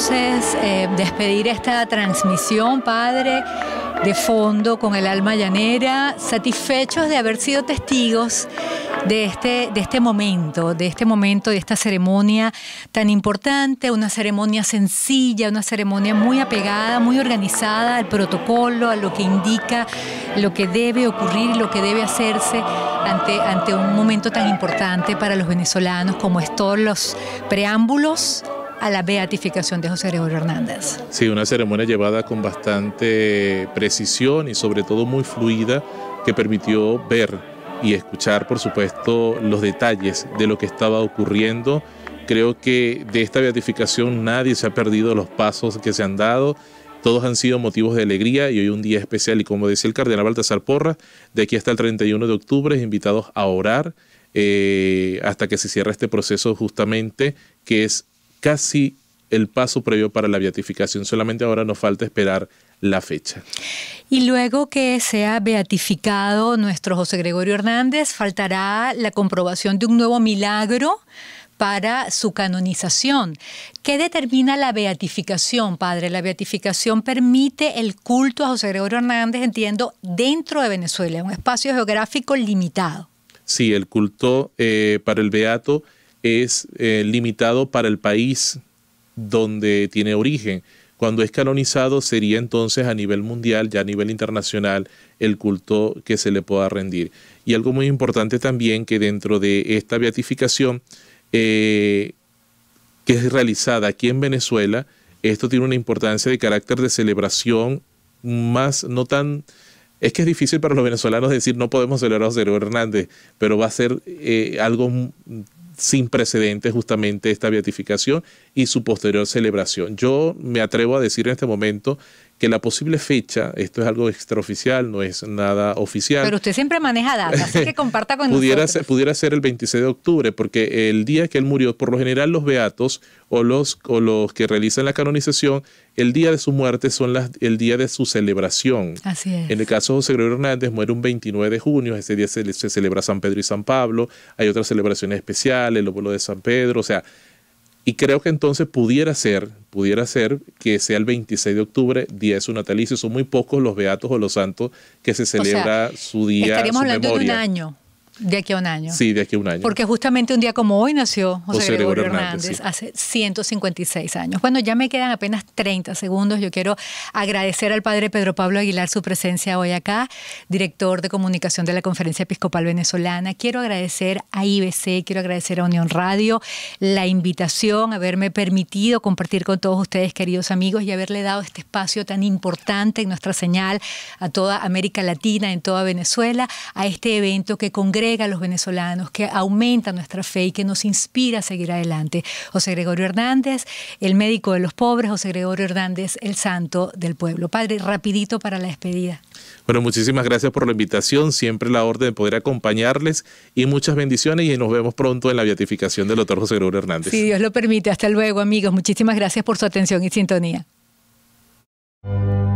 entonces eh, despedir esta transmisión, Padre, de fondo, con el alma llanera, satisfechos de haber sido testigos de este, de este momento, de este momento, de esta ceremonia tan importante, una ceremonia sencilla, una ceremonia muy apegada, muy organizada al protocolo, a lo que indica lo que debe ocurrir y lo que debe hacerse ante, ante un momento tan importante para los venezolanos como es todos los preámbulos a la beatificación de José Gregorio Hernández. Sí, una ceremonia llevada con bastante precisión y sobre todo muy fluida, que permitió ver y escuchar, por supuesto, los detalles de lo que estaba ocurriendo. Creo que de esta beatificación nadie se ha perdido los pasos que se han dado. Todos han sido motivos de alegría y hoy un día especial. Y como decía el cardenal Baltasar Porras, de aquí hasta el treinta y uno de octubre, invitados a orar eh, hasta que se cierre este proceso justamente, que es casi el paso previo para la beatificación. Solamente ahora nos falta esperar la fecha. Y luego que sea beatificado nuestro José Gregorio Hernández, faltará la comprobación de un nuevo milagro para su canonización. ¿Qué determina la beatificación, Padre? La beatificación permite el culto a José Gregorio Hernández, entiendo, dentro de Venezuela, un espacio geográfico limitado. Sí, el culto eh, para el beato es eh, limitado para el país donde tiene origen. Cuando es canonizado sería entonces a nivel mundial, ya a nivel internacional, el culto que se le pueda rendir. Y algo muy importante también, que dentro de esta beatificación eh, que es realizada aquí en Venezuela, esto tiene una importancia de carácter de celebración más, no tan... Es que es difícil para los venezolanos decir no podemos celebrar a José Gregorio Hernández, pero va a ser eh, algo sin precedentes justamente esta beatificación y su posterior celebración. Yo me atrevo a decir en este momento que la posible fecha, esto es algo extraoficial, no es nada oficial. Pero usted siempre maneja datas, así que comparta con pudiera nosotros. Ser, pudiera ser el veintiséis de octubre, porque el día que él murió, por lo general los beatos o los, o los que realizan la canonización, el día de su muerte son las, el día de su celebración. Así es. En el caso de José Gregorio Hernández muere un veintinueve de junio, ese día se, se celebra San Pedro y San Pablo, hay otras celebraciones especiales, el óvulo de San Pedro, o sea... Y creo que entonces pudiera ser, pudiera ser que sea el veintiséis de octubre, día de su natalicio. Son muy pocos los beatos o los santos que se celebra, o sea, su día, estaríamos su hablando memoria. de un año, de aquí a un año. Sí, de aquí a un año. Porque justamente un día como hoy nació José, José Gregorio, Gregorio Hernández, Hernández sí. hace ciento cincuenta y seis años. Bueno, ya me quedan apenas treinta segundos. Yo quiero agradecer al padre Pedro Pablo Aguilar su presencia hoy acá, director de comunicación de la Conferencia Episcopal Venezolana. Quiero agradecer a I B C, quiero agradecer a Unión Radio la invitación, haberme permitido compartir con todos ustedes, queridos amigos, y haberle dado este espacio tan importante en nuestra señal a toda América Latina, en toda Venezuela, a este evento que congrega a los venezolanos, que aumenta nuestra fe y que nos inspira a seguir adelante. José Gregorio Hernández, el médico de los pobres, José Gregorio Hernández, el santo del pueblo. Padre, rapidito para la despedida. Bueno, muchísimas gracias por la invitación, siempre la orden de poder acompañarles y muchas bendiciones y nos vemos pronto en la beatificación del doctor José Gregorio Hernández. Si Dios lo permite. Hasta luego, amigos. Muchísimas gracias por su atención y sintonía.